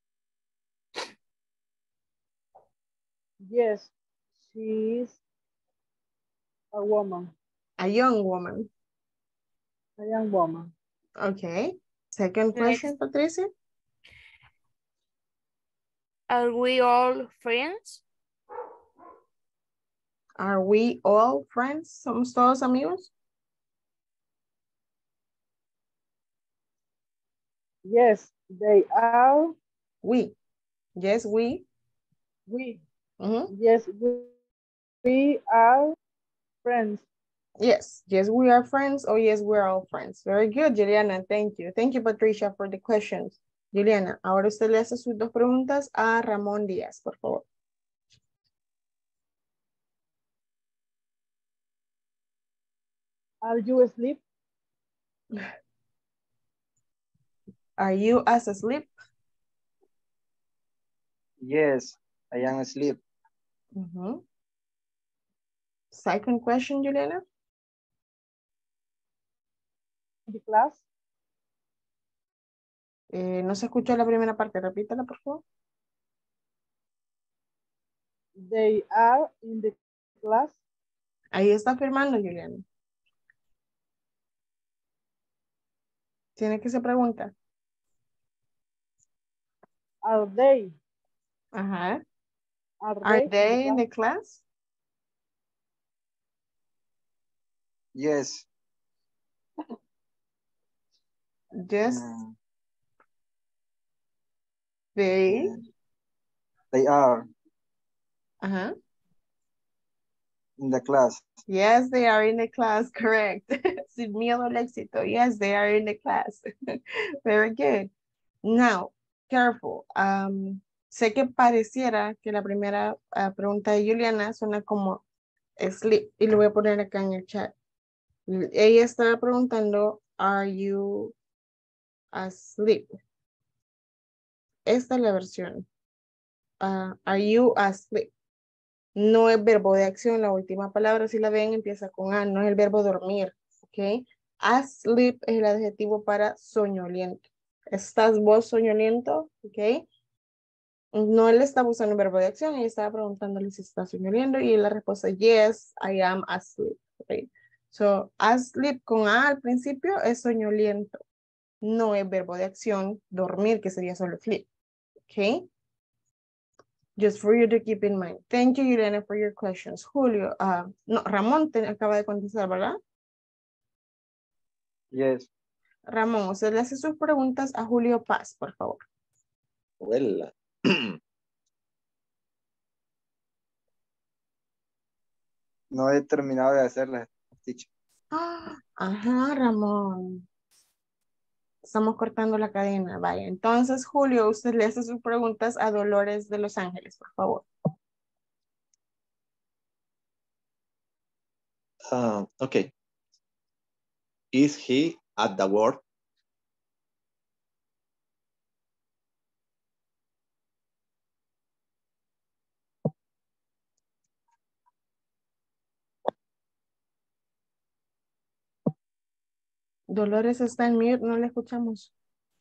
Speaker 14: Yes, she is a woman.
Speaker 4: A young woman.
Speaker 14: A young woman.
Speaker 4: Okay. Second question,
Speaker 9: Next.
Speaker 4: Patricia.
Speaker 9: Are we all friends?
Speaker 4: Are we all friends? ¿Somos todos amigos?
Speaker 14: Yes, they are.
Speaker 4: We. Yes, we.
Speaker 14: We.
Speaker 4: Mm-hmm.
Speaker 14: Yes, we, we are friends.
Speaker 4: Yes, yes, we are friends. Oh, yes, we're all friends. Very good, Juliana. Thank you. Thank you, Patricia, for the questions. Juliana, ahora usted le hace sus dos preguntas a Ramón Díaz, por favor.
Speaker 14: Are you asleep?
Speaker 4: Are you as asleep?
Speaker 13: Yes, I am asleep.
Speaker 4: Mm-hmm. Second question, Juliana.
Speaker 14: The class?
Speaker 4: Eh, no se escuchó la primera parte, repítala, por favor.
Speaker 14: They are in the class.
Speaker 4: Ahí está firmando, Juliana. Tiene que se pregunta.
Speaker 14: Are they?
Speaker 4: Ajá.
Speaker 14: Are
Speaker 4: Are
Speaker 14: they,
Speaker 4: they in
Speaker 14: in the
Speaker 4: the class?
Speaker 13: Yes.
Speaker 4: Yes.
Speaker 13: Mm.
Speaker 4: They.
Speaker 13: They are
Speaker 4: Uh-huh.
Speaker 13: in the class.
Speaker 4: Yes, they are in the class, correct. Sin miedo al éxito. Yes, they are in the class. Very good. Now, careful. Um, sé que pareciera que la primera uh, pregunta de Juliana suena como sleep y lo voy a poner acá en el chat. Ella estaba preguntando, are you asleep? Esta es la versión. Uh, are you asleep? No es verbo de acción, la última palabra, si la ven, empieza con A, no es el verbo dormir, ¿ok? Asleep es el adjetivo para soñoliento. ¿Estás vos soñoliento? ¿Ok? No él estaba usando un verbo de acción, ella estaba preguntándole si está soñoliento y la respuesta, yes, I am asleep. Okay. So, asleep con A al principio es soñoliento. No es verbo de acción, dormir, que sería solo sleep. ¿Ok? Just for you to keep in mind. Thank you, Irene, for your questions. Julio, uh, no, Ramón te acaba de contestar, ¿verdad?
Speaker 13: Yes.
Speaker 4: Ramón, usted le hace sus preguntas a Julio Paz, por favor.
Speaker 11: Well,
Speaker 13: No he terminado de hacerlas, teacher.
Speaker 4: Ah, ajá, Ramón. Estamos cortando la cadena. Vaya, entonces, Julio, usted le hace sus preguntas a Dolores de Los Ángeles, por favor.
Speaker 11: uh, okay. Is he at the work?
Speaker 4: Dolores está en mute, no le escuchamos.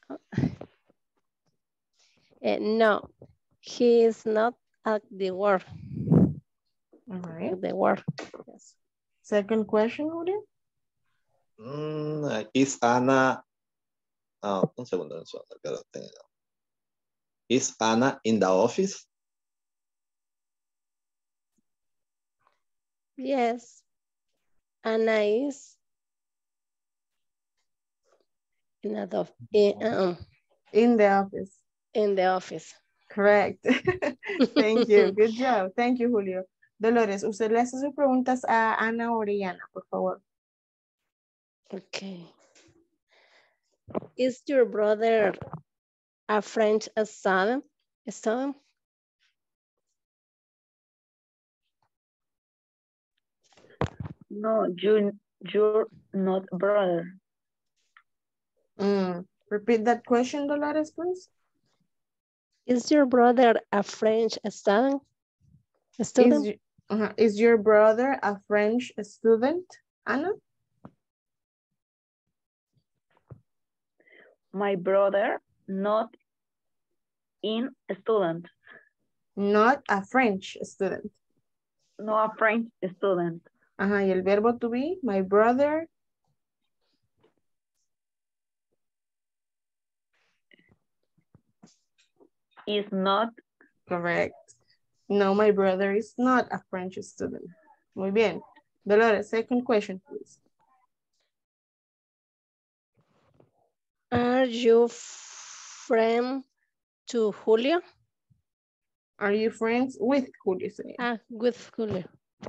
Speaker 3: Uh, no, he is not at the work.
Speaker 4: All right.
Speaker 3: At the work. Yes.
Speaker 4: Second question, Julio.
Speaker 11: Mm, is Anna, uh, un segundo, un segundo, que lo tengo. Is Anna in the office?
Speaker 3: Yes, Anna is in the, in, um,
Speaker 4: in the office.
Speaker 3: In the office.
Speaker 4: Correct. Thank you. Good job. Thank you, Julio. Dolores, usted le hace sus preguntas a Ana Orellana, por favor.
Speaker 3: Okay. Is your brother a French student? Student?
Speaker 8: No, you, you're not brother.
Speaker 4: Mm. Repeat that question, Dolores, please.
Speaker 3: Is your brother a French student? Student?
Speaker 4: Is, uh, is your brother a French student, Anna?
Speaker 8: My brother, not in student.
Speaker 4: Not a French student.
Speaker 8: No, a French student.
Speaker 4: Ajá, y el verbo to be, my brother.
Speaker 8: Is not.
Speaker 4: Correct. No, my brother is not a French student. Muy bien. Dolores, second question, please.
Speaker 3: Are you friend to Julio?
Speaker 4: Are you friends with Julio?
Speaker 3: Ah, with Julio.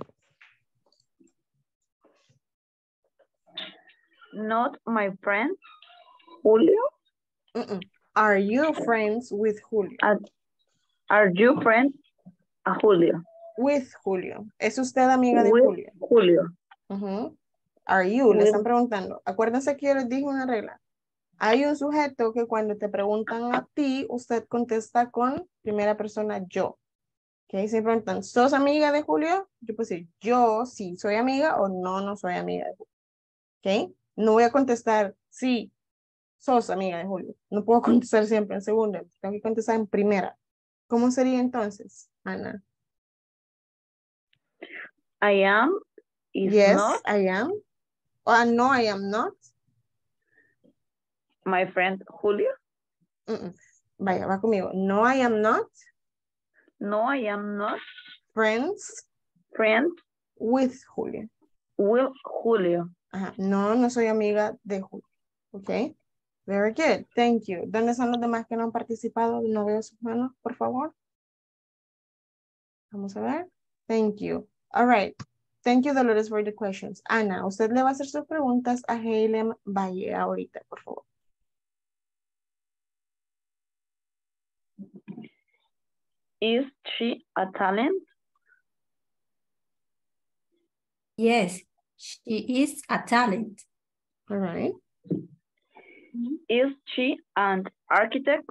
Speaker 8: Not my friend, Julio.
Speaker 4: Mm-mm. Are you friends with Julio?
Speaker 8: Are, are you friends a Julio?
Speaker 4: With Julio. ¿Es usted amiga de
Speaker 8: with
Speaker 4: Julio?
Speaker 8: Julio.
Speaker 4: Uh-huh. Are you?
Speaker 8: With...
Speaker 4: Le están preguntando. Acuérdense que yo les dije una regla. Hay un sujeto que cuando te preguntan a ti, usted contesta con primera persona yo. ¿Ok? Si me preguntan, ¿sos amiga de Julio? Yo puedo decir, yo sí soy amiga o no, no soy amiga de Julio. ¿Ok? No voy a contestar, sí, sos amiga de Julio. No puedo contestar siempre en segunda. Tengo que contestar en primera. ¿Cómo sería entonces, Ana?
Speaker 8: I am is
Speaker 4: yes,
Speaker 8: not.
Speaker 4: I am. Oh, no, I am not.
Speaker 8: My friend Julio.
Speaker 4: Mm-mm. Vaya, va conmigo. No, I am not.
Speaker 8: No, I am not.
Speaker 4: Friends.
Speaker 8: Friends.
Speaker 4: With Julio.
Speaker 8: With Julio.
Speaker 4: Ajá. No, no soy amiga de Julio. ¿Ok? Very good, thank you. ¿Dónde son los demás que no han participado? No veo sus manos, por favor. Vamos a ver. Thank you. All right. Thank you, Dolores, for the questions. Ana, usted le va a hacer sus preguntas a Hailem Valle ahorita, por favor.
Speaker 8: Is she a talent?
Speaker 2: Yes, she is a talent.
Speaker 4: All right.
Speaker 8: Is she an architect?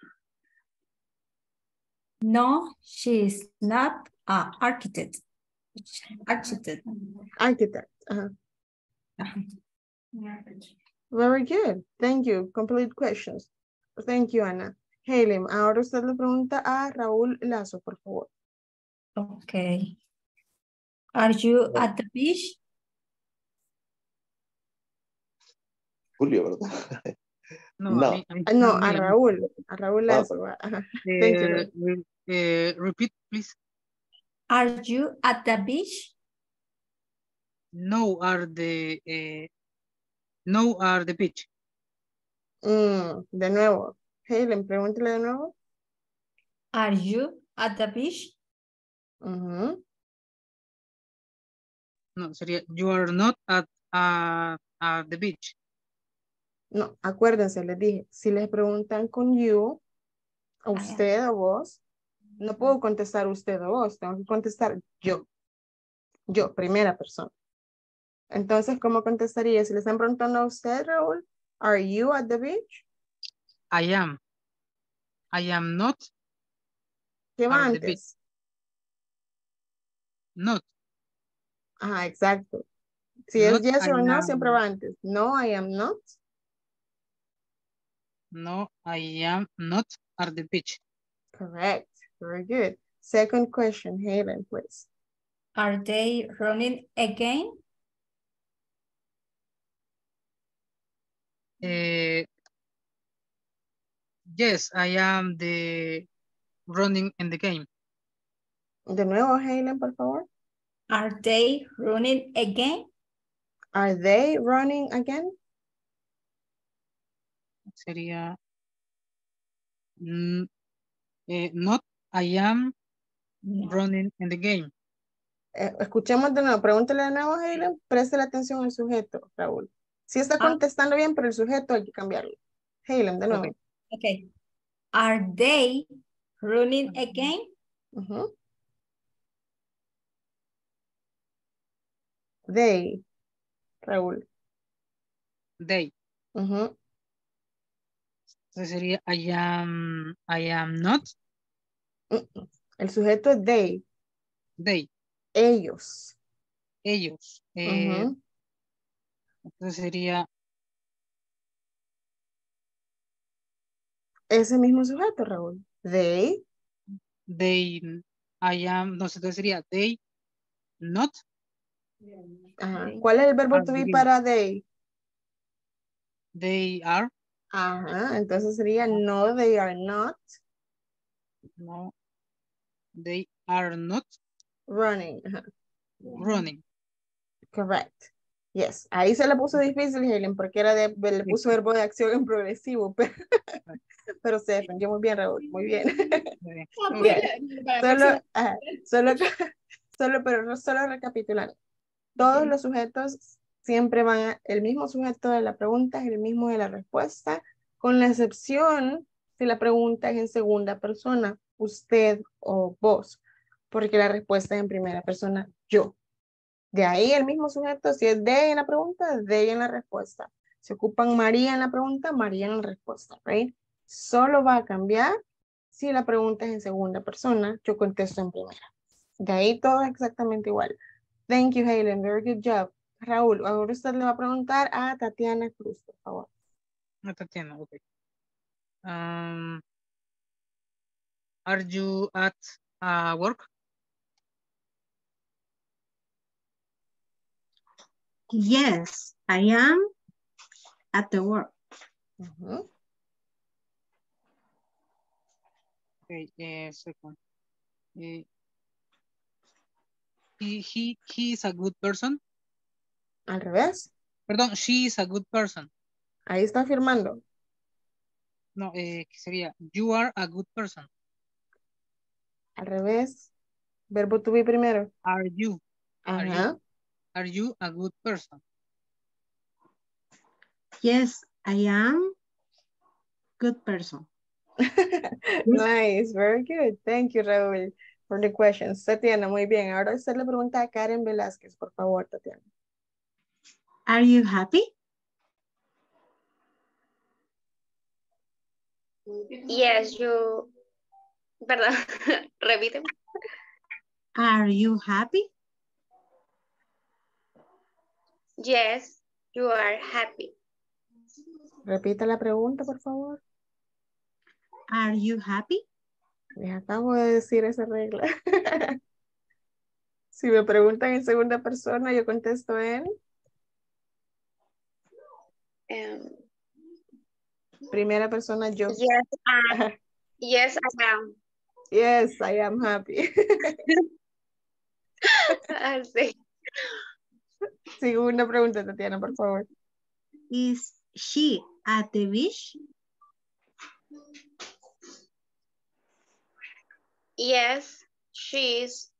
Speaker 2: No, she is not an architect. Architect.
Speaker 4: Architect. Uh-huh. Very good. Thank you. Complete questions. Thank you, Ana. Hailem, ahora usted le pregunta a Raúl Lazo, por favor.
Speaker 2: Okay. Are you at the beach?
Speaker 11: Julio, ¿verdad?
Speaker 6: No,
Speaker 11: No.
Speaker 6: a mí- a mí-
Speaker 4: Ah, no,
Speaker 6: a
Speaker 4: a
Speaker 6: mí-
Speaker 4: Raúl. A Raúl
Speaker 11: Ah,
Speaker 4: Lazo. va. Ajá. Thank you.
Speaker 6: Eh,
Speaker 4: Raúl.
Speaker 6: re- eh, repeat, please.
Speaker 2: Are you at the beach?
Speaker 6: No are the eh, no are the beach.
Speaker 4: Mm, de nuevo. Hailem, pregúntele de nuevo.
Speaker 2: Are you at the beach?
Speaker 4: Ujú.
Speaker 6: No, sería you are not at uh, at the beach.
Speaker 4: No, acuérdense, les dije, si les preguntan con you, a
Speaker 2: Ah,
Speaker 4: usted o vos, no puedo contestar usted o vos, tengo que contestar yo. Yo, primera persona. Entonces, ¿cómo contestaría? Si le están preguntando a usted, Raúl, are you at the beach?
Speaker 6: I am. I am not
Speaker 4: ¿Qué va
Speaker 6: at the beach.
Speaker 4: antes?
Speaker 6: Not.
Speaker 4: Ajá, exacto. Si es
Speaker 6: Not
Speaker 4: yes
Speaker 6: I
Speaker 4: or no,
Speaker 6: am.
Speaker 4: siempre va antes. No, I am not.
Speaker 6: No, I am not at the beach.
Speaker 4: Correct. Very good. Second question, Hayden, please.
Speaker 2: Are they running again?
Speaker 6: Eh, yes, I am the running in the game.
Speaker 4: De nuevo, Hayden, por favor.
Speaker 2: Are they running again?
Speaker 4: Are they running again?
Speaker 6: Sería mm, eh, not I am
Speaker 2: No.
Speaker 6: running in the game.
Speaker 4: Eh, escuchemos de nuevo. Pregúntele de nuevo, Hayden. Preste la atención al sujeto, Raúl. Sí está
Speaker 2: Ah.
Speaker 4: contestando bien, pero el sujeto hay que cambiarlo. Hayden, de nuevo.
Speaker 6: Okay.
Speaker 2: Okay. Are they running again?
Speaker 4: Ujú. They, Raúl.
Speaker 6: They.
Speaker 4: Ujú.
Speaker 6: Entonces sería I am I am not
Speaker 4: Mm-mm. El sujeto es they,
Speaker 6: they.
Speaker 4: ellos.
Speaker 6: Ellos. Eh,
Speaker 4: Ujú.
Speaker 6: Entonces sería
Speaker 4: Ese mismo sujeto, Raúl. They,
Speaker 6: they. I am. No sé, entonces sería they not
Speaker 4: ajá.
Speaker 2: They.
Speaker 4: ¿Cuál es el verbo
Speaker 6: are
Speaker 4: to
Speaker 6: the
Speaker 4: be
Speaker 6: game.
Speaker 4: para they?
Speaker 6: They are.
Speaker 4: Ajá, entonces sería no, they are not
Speaker 6: No. They are not
Speaker 4: running. Ajá.
Speaker 6: running.
Speaker 4: Correct. Yes, ahí se le puso difícil, Helen, porque era de, le puso verbo de acción en progresivo, pero, pero se defendió muy bien, Raúl, muy bien.
Speaker 6: Eh,
Speaker 2: Ah,
Speaker 4: Bien.
Speaker 2: pues, para la
Speaker 4: Solo,
Speaker 2: próxima.
Speaker 4: ajá, solo, solo, pero no solo recapitulando. Todos
Speaker 2: Ok.
Speaker 4: los sujetos siempre van a, el mismo sujeto de la pregunta es el mismo de la respuesta, con la excepción si la pregunta es en segunda persona, usted o vos, porque la respuesta es en primera persona, yo. De ahí el mismo sujeto, si es de en la pregunta, es de en la respuesta. Si ocupan María en la pregunta, María en la respuesta, right? Solo va a cambiar si la pregunta es en segunda persona, yo contesto en primera. De ahí todo es exactamente igual. Thank you, Helen. Very good job. Raúl, ahora usted le va a preguntar a Tatiana Cruz, por favor.
Speaker 6: no, Tatiana, okay. Um, are you at uh, work?
Speaker 12: Yes, I am at the work.
Speaker 4: Ujú.
Speaker 6: Okay, uh, second. Uh, he, he, he is a good person.
Speaker 4: Al revés.
Speaker 6: Perdón, she is a good person.
Speaker 4: Ahí está afirmando.
Speaker 6: No, eh, ¿qué sería? You are a good person.
Speaker 4: Al revés. Verbo to be primero.
Speaker 6: Are you? Are you?
Speaker 4: Ajá.
Speaker 6: Are you a good person?
Speaker 12: Yes, I am good person.
Speaker 4: Nice, very good. Thank you, Raúl, for the questions. Tatiana, muy bien. Ahora usted le pregunta a Karen Velázquez, por favor, Tatiana.
Speaker 12: Are you happy?
Speaker 15: Yes, you, perdón, repíteme.
Speaker 12: Are you happy?
Speaker 15: Yes, you are happy.
Speaker 4: Repita la pregunta, por favor.
Speaker 12: Are you happy?
Speaker 4: Les acabo de decir esa regla. Si me preguntan en segunda persona, yo contesto en
Speaker 15: Um,
Speaker 4: primera persona yo.
Speaker 15: yes, I, yes, I am.
Speaker 4: Yes, I am happy.
Speaker 15: Ah, sí.
Speaker 4: Segunda pregunta, Tatiana, por favor.
Speaker 12: Is she at the beach?
Speaker 15: Yes, she's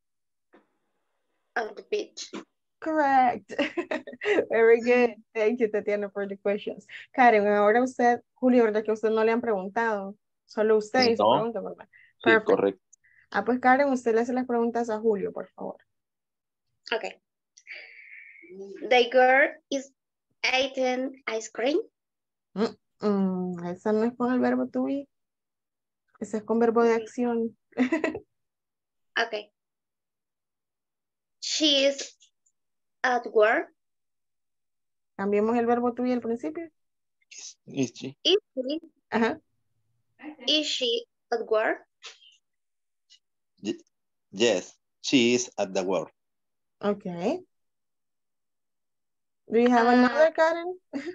Speaker 15: on the beach.
Speaker 4: Correct. Very good. Thank you, Tatiana, for the questions. Karen, ahora usted, Julio, ¿verdad que usted no le han preguntado? Solo usted hizo
Speaker 11: No.
Speaker 4: pregunta, ¿verdad?
Speaker 11: Sí,
Speaker 4: Perfect.
Speaker 11: correcto.
Speaker 4: Ah, pues Karen, usted le hace las preguntas a Julio, por favor.
Speaker 15: Okay. The girl is eating ice cream.
Speaker 4: Mm, mm, esa no es con el verbo to be. Esa es con verbo de acción.
Speaker 15: Okay. She is at work.
Speaker 4: Cambiemos el verbo to be al principio.
Speaker 11: Is she?
Speaker 15: Is she,
Speaker 4: Ajá.
Speaker 15: is she at work?
Speaker 11: Ye- Yes, she is at the work.
Speaker 4: Okay. Do you have
Speaker 15: Ah.
Speaker 4: another, Karen?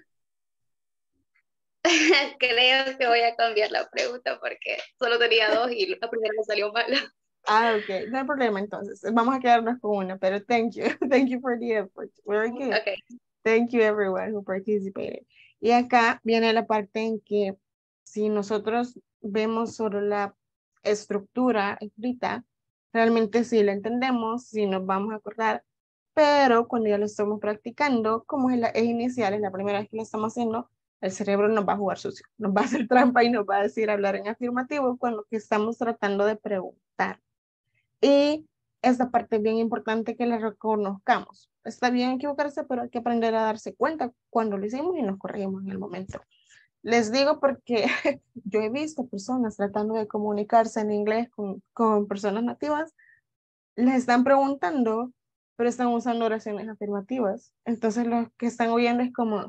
Speaker 15: Creo que voy a cambiar la pregunta porque solo tenía dos y la primera me salió mala.
Speaker 4: Ah, ok. No hay problema entonces. Vamos a quedarnos con una, pero thank you. Thank you for the effort. Very good.
Speaker 15: Okay.
Speaker 4: Thank you everyone who participated. Y acá viene la parte en que si nosotros vemos solo la estructura escrita, realmente sí la entendemos, sí nos vamos a acordar, pero cuando ya lo estamos practicando, como es, la, es inicial, es la primera vez que lo estamos haciendo, el cerebro nos va a jugar sucio, nos va a hacer trampa y nos va a decir hablar en afirmativo cuando que estamos tratando de preguntar. Y esta parte es bien importante que la reconozcamos. Está bien equivocarse, pero hay que aprender a darse cuenta cuando lo hicimos y nos corregimos en el momento. Les digo porque yo he visto personas tratando de comunicarse en inglés con, con personas nativas, les están preguntando, pero están usando oraciones afirmativas. Entonces lo que están oyendo es como,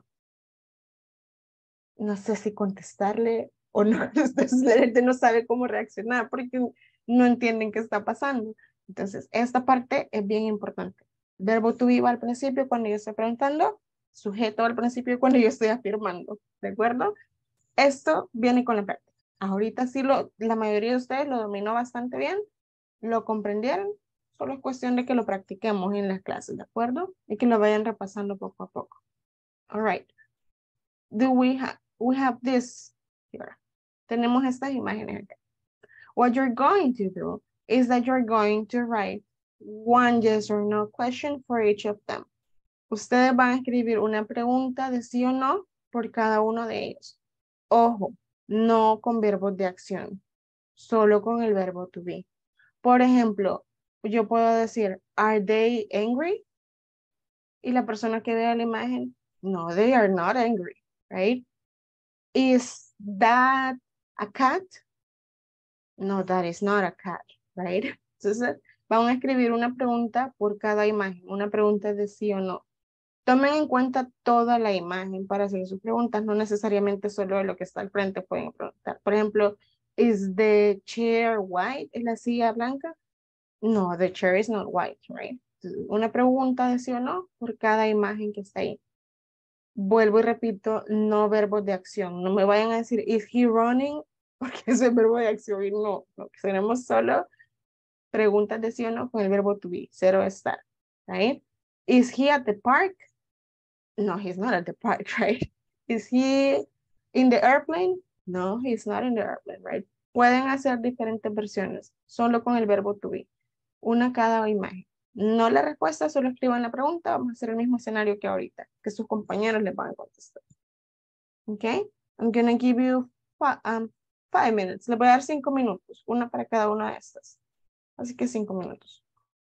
Speaker 4: no sé si contestarle o no. Entonces la gente no sabe cómo reaccionar porque no entienden qué está pasando. Entonces esta parte es bien importante. Verbo to be va al principio cuando yo estoy preguntando, sujeto al principio cuando yo estoy afirmando, ¿de acuerdo? Esto viene con la práctica. Ahorita sí lo, la mayoría de ustedes lo dominó bastante bien, lo comprendieron, solo es cuestión de que lo practiquemos en las clases, ¿de acuerdo? Y que lo vayan repasando poco a poco. All right. Do we have, we have this here. Tenemos estas imágenes acá. What you're going to do is that you're going to write one yes or no question for each of them. Ustedes van a escribir una pregunta de sí o no por cada uno de ellos. Ojo, no con verbos de acción, solo con el verbo to be. Por ejemplo, yo puedo decir, are they angry? Y la persona que vea la imagen, no, they are not angry, right? Is that a cat? No, that is not a cat, right? Entonces, van a escribir una pregunta por cada imagen, una pregunta de sí o no. Tomen en cuenta toda la imagen para hacer sus preguntas, no necesariamente solo de lo que está al frente pueden preguntar. Por ejemplo, is the chair white? ¿Es la silla blanca? No, the chair is not white, right? Una pregunta de sí o no por cada imagen que está ahí. Vuelvo y repito, no verbos de acción. No me vayan a decir, is he running? Porque ese es verbo de acción y no. No, tenemos solo preguntas de sí o no con el verbo to be, cero estar, right? Is he at the park? No, he's not at the park, right? Is he in the airplane? No, he's not in the airplane, right? Pueden hacer diferentes versiones, solo con el verbo to be. Una cada imagen. No la respuesta, solo escriban la pregunta. Vamos a hacer el mismo escenario que ahorita, que sus compañeros les van a contestar. Ok, I'm gonna give you fi- um, five minutes. Les voy a dar cinco minutos, una para cada una de estas. Así que cinco minutos.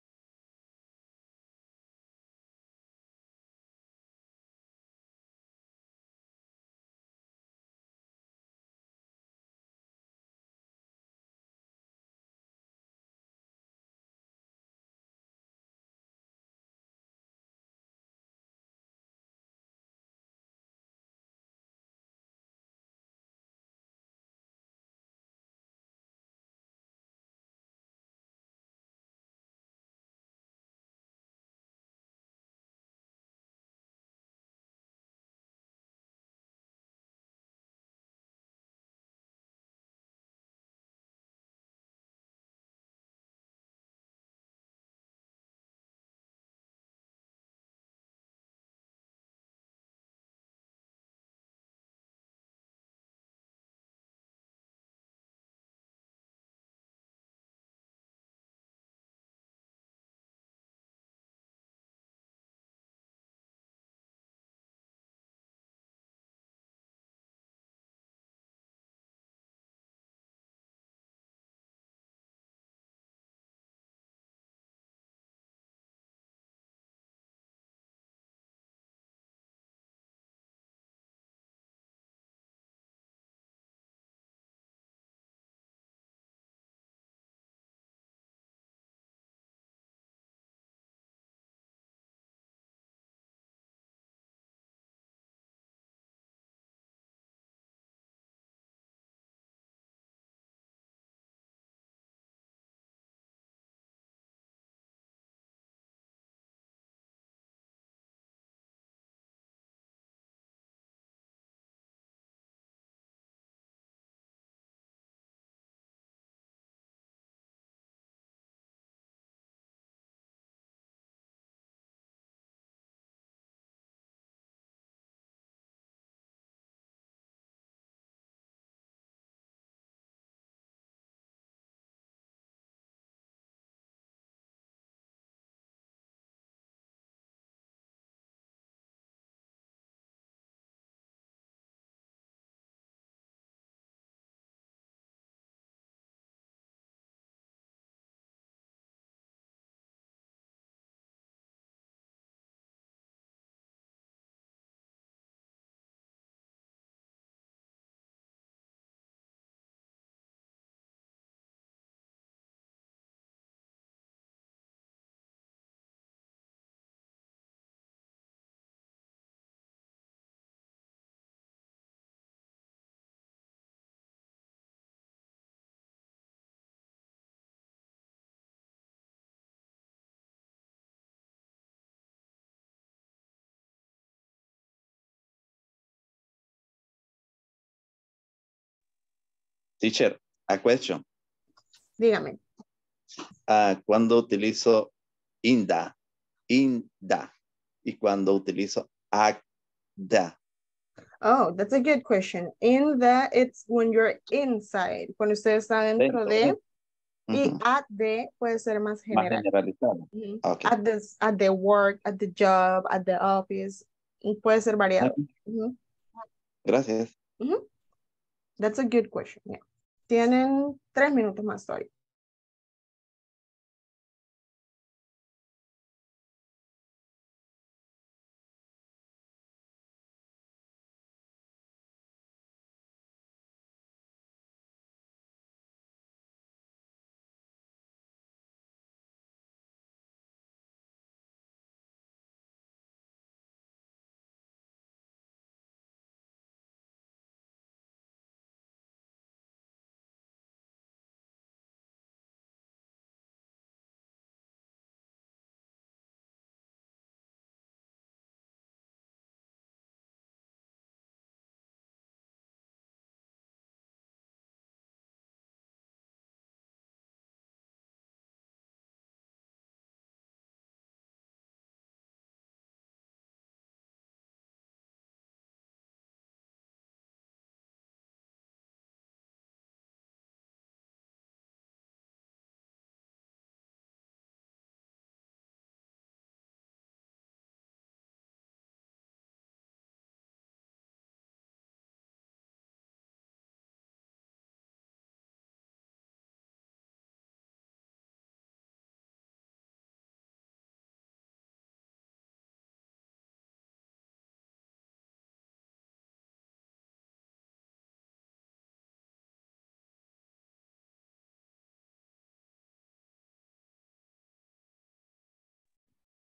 Speaker 11: Teacher, a question.
Speaker 4: Dígame.
Speaker 11: Ah, cuando utilizo inda, inda, y cuando utilizo agda.
Speaker 4: Oh, that's a good question. In the, it's when you're inside. Cuando usted está dentro
Speaker 11: Dentro
Speaker 4: de.
Speaker 11: de.
Speaker 4: Y
Speaker 11: Ujú.
Speaker 4: at the puede ser más
Speaker 11: Más
Speaker 4: general.
Speaker 11: generalizado.
Speaker 4: Ujú.
Speaker 11: Okay.
Speaker 4: At the, at the work, at the job, at the office. Y puede ser variado. Ujú.
Speaker 11: Gracias.
Speaker 4: Ujú. That's a good question. Yeah. Tienen tres minutos más todavía.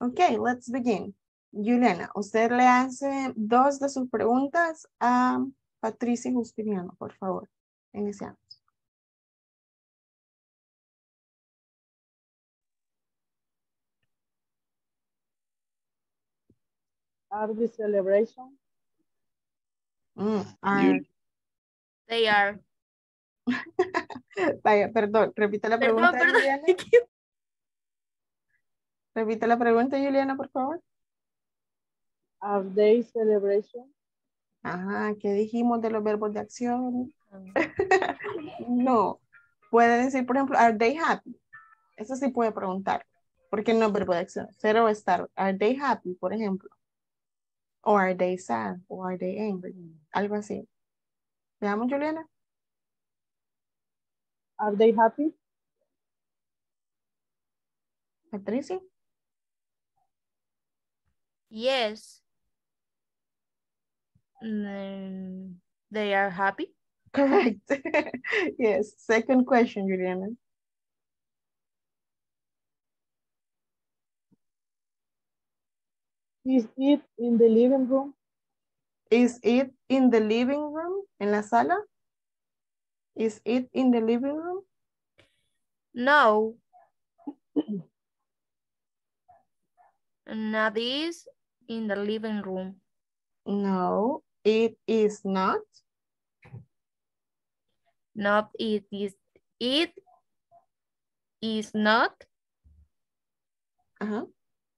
Speaker 4: Okay, let's begin. Juliana, usted le hace dos de sus preguntas a Patricia Justiniano, por favor. Iniciamos.
Speaker 14: Are the celebration?
Speaker 4: Mm, are...
Speaker 9: They are.
Speaker 4: Vaya, perdón, repita la
Speaker 9: Perdón,
Speaker 4: pregunta,
Speaker 9: perdón.
Speaker 4: Juliana. Repita la pregunta, Juliana, por favor.
Speaker 14: Are they celebration?
Speaker 4: Ajá, ¿qué dijimos de los verbos de acción? No. Puede decir, por ejemplo, are they happy? Eso sí puede preguntar, porque no es verbo de acción. Cero estar. Are they happy, por ejemplo? O are they sad? O are they angry? Algo así. Veamos, Juliana.
Speaker 14: Are they happy?
Speaker 4: Patricia.
Speaker 9: Yes. Mm, they are happy.
Speaker 4: Correct. Yes. Second question, Juliana.
Speaker 14: Is it in the living room?
Speaker 4: Is it in the living room? ¿En la sala? Is it in the living room?
Speaker 9: No. Not is in the living room.
Speaker 4: No, it is not.
Speaker 9: Not it is. It is not.
Speaker 4: Uh-huh.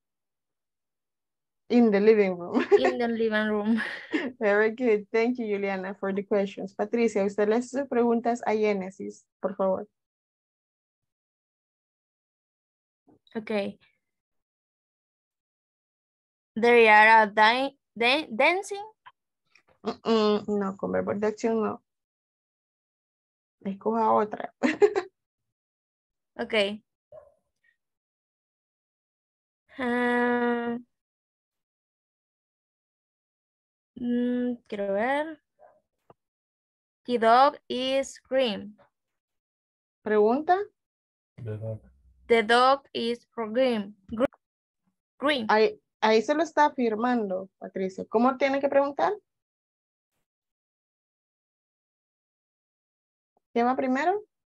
Speaker 4: In the living room.
Speaker 9: In the living room.
Speaker 4: Very good. Thank you, Juliana, for the questions. Patricia, usted le hace sus preguntas a Genesis, por favor.
Speaker 9: Okay. They are a dan dan dancing.
Speaker 4: Mm -mm, no, con verbo de acción no. Escoja otra.
Speaker 9: Okay. Uh, mm, quiero ver. The dog is green.
Speaker 4: Pregunta.
Speaker 9: The dog is green. Green.
Speaker 4: Ahí, ahí se lo está afirmando, Patricia. ¿Cómo tiene que preguntar? ¿Qué va primero?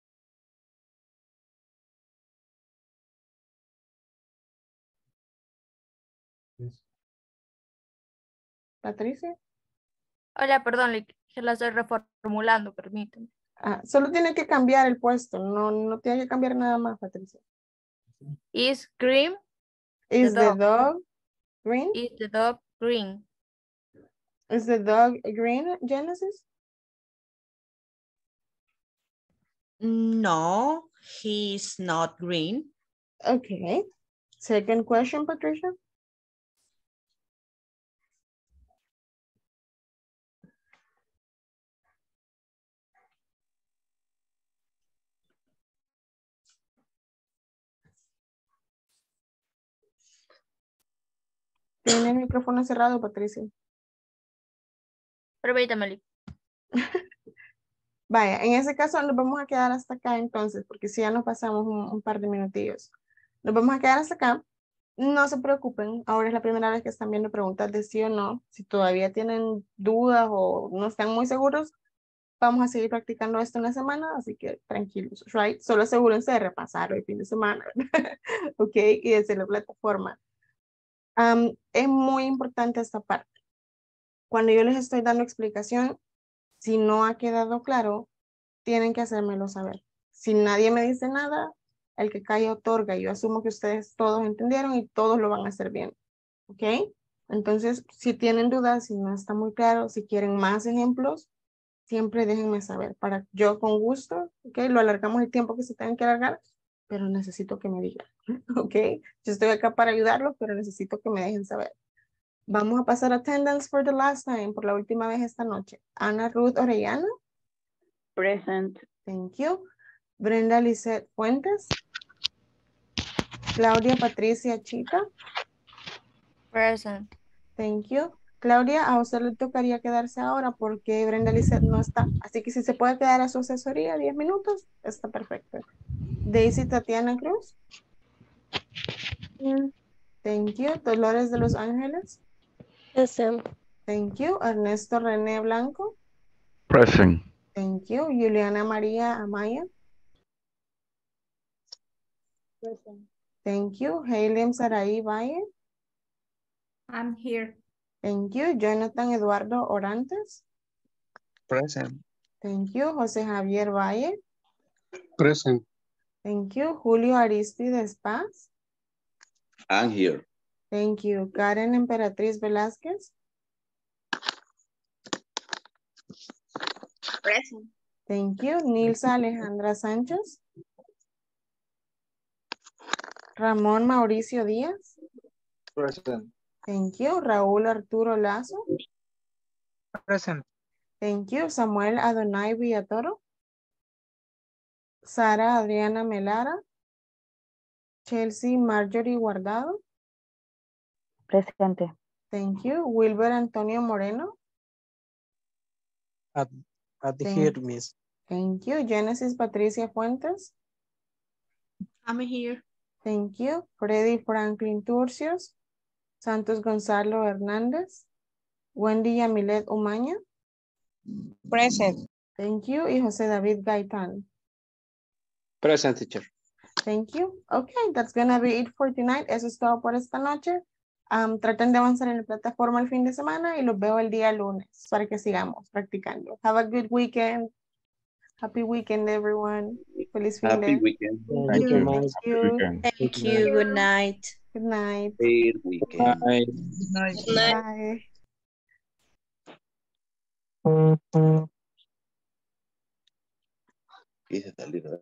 Speaker 4: Patricia.
Speaker 9: Hola, perdón, le- que la estoy reformulando, permíteme.
Speaker 4: Ah, solo tiene que cambiar el puesto. No, no tiene que cambiar nada más, Patricia.
Speaker 9: Is green.
Speaker 4: Is the
Speaker 9: dog.
Speaker 4: dog green?
Speaker 9: Is the dog green?
Speaker 4: Is the dog green, Genesis?
Speaker 7: No, he's not green.
Speaker 4: Okay. Second question, Patricia. Tiene el micrófono cerrado, Patricia.
Speaker 9: Permítame.
Speaker 4: Vaya, en ese caso nos vamos a quedar hasta acá entonces, porque si ya nos pasamos un, un par de minutillos. Nos vamos a quedar hasta acá. No se preocupen, ahora es la primera vez que están viendo preguntas de sí o no. Si todavía tienen dudas o no están muy seguros, vamos a seguir practicando esto en la semana, así que tranquilos, right? Solo asegúrense de repasar el fin de semana, ok, y desde la plataforma. Um, es muy importante esta parte. Cuando yo les estoy dando explicación, si no ha quedado claro, tienen que hacérmelo saber. Si nadie me dice nada, el que cae otorga. Yo asumo que ustedes todos entendieron y todos lo van a hacer bien. ¿Ok? Entonces, si tienen dudas, si no está muy claro, si quieren más ejemplos, siempre déjenme saber. Para yo con gusto, ¿ok? Lo alargamos el tiempo que se tengan que alargar, pero necesito que me digan. ¿Ok? Yo estoy acá para ayudarlos, pero necesito que me dejen saber. Vamos a pasar attendance for the last time, por la última vez esta noche. Ana Ruth Orellana.
Speaker 8: Present.
Speaker 4: Thank you. Brenda Lisette Fuentes. Claudia Patricia Chita.
Speaker 9: Present.
Speaker 4: Thank you. Claudia, a usted le tocaría quedarse ahora porque Brenda Lisette no está. Así que si se puede quedar a su asesoría diez minutos, está perfecto. Daisy Tatiana Cruz. Thank you. Dolores de Los Ángeles.
Speaker 3: Present.
Speaker 4: Thank you. Ernesto René Blanco.
Speaker 10: Present.
Speaker 4: Thank you. Juliana María Amaya.
Speaker 14: Present.
Speaker 4: Thank you. Hailem Saraí Valle.
Speaker 2: I'm here.
Speaker 4: Thank you. Jonathan Eduardo Orantes.
Speaker 16: Present.
Speaker 4: Thank you. José Javier Valle.
Speaker 16: Present.
Speaker 4: Thank you. Julio Aristides Paz.
Speaker 11: I'm here.
Speaker 4: Thank you. Karen Emperatriz Velázquez.
Speaker 15: Present.
Speaker 4: Thank you. Nilsa Alejandra Sánchez. Ramón Mauricio Díaz.
Speaker 16: Present.
Speaker 4: Thank you. Raúl Arturo Lazo.
Speaker 6: Present.
Speaker 4: Thank you. Samuel Adonai Villatoro. Sara Adriana Melara. Chelsea Marjorie Guardado.
Speaker 8: Presente.
Speaker 4: Thank you. Wilber Antonio Moreno.
Speaker 5: At, at
Speaker 4: Thank-
Speaker 5: here, Miss.
Speaker 4: Thank you. Genesis Patricia Fuentes.
Speaker 7: I'm here.
Speaker 4: Thank you. Freddy Franklin Turcios. Santos Gonzalo Hernández. Wendy Yamilet Umaña.
Speaker 8: Present.
Speaker 4: Thank you. Y José David Gaitán.
Speaker 1: Present, teacher.
Speaker 4: Thank you. Okay, that's gonna be it for tonight. Eso es todo por esta noche. Um, traten de avanzar en la plataforma el fin de semana y los veo el día lunes para que sigamos practicando. Have a good weekend. Happy weekend, everyone. Feliz fin
Speaker 11: Happy
Speaker 4: de.
Speaker 11: weekend.
Speaker 5: Thank
Speaker 11: Thank
Speaker 5: you,
Speaker 11: you.
Speaker 5: Miss.
Speaker 4: Thank you.
Speaker 7: Thank you. Good night.
Speaker 4: Good night.
Speaker 11: Great weekend.
Speaker 16: Bye.
Speaker 6: Nice.
Speaker 4: Bye.
Speaker 11: Quise salir, ¿verdad?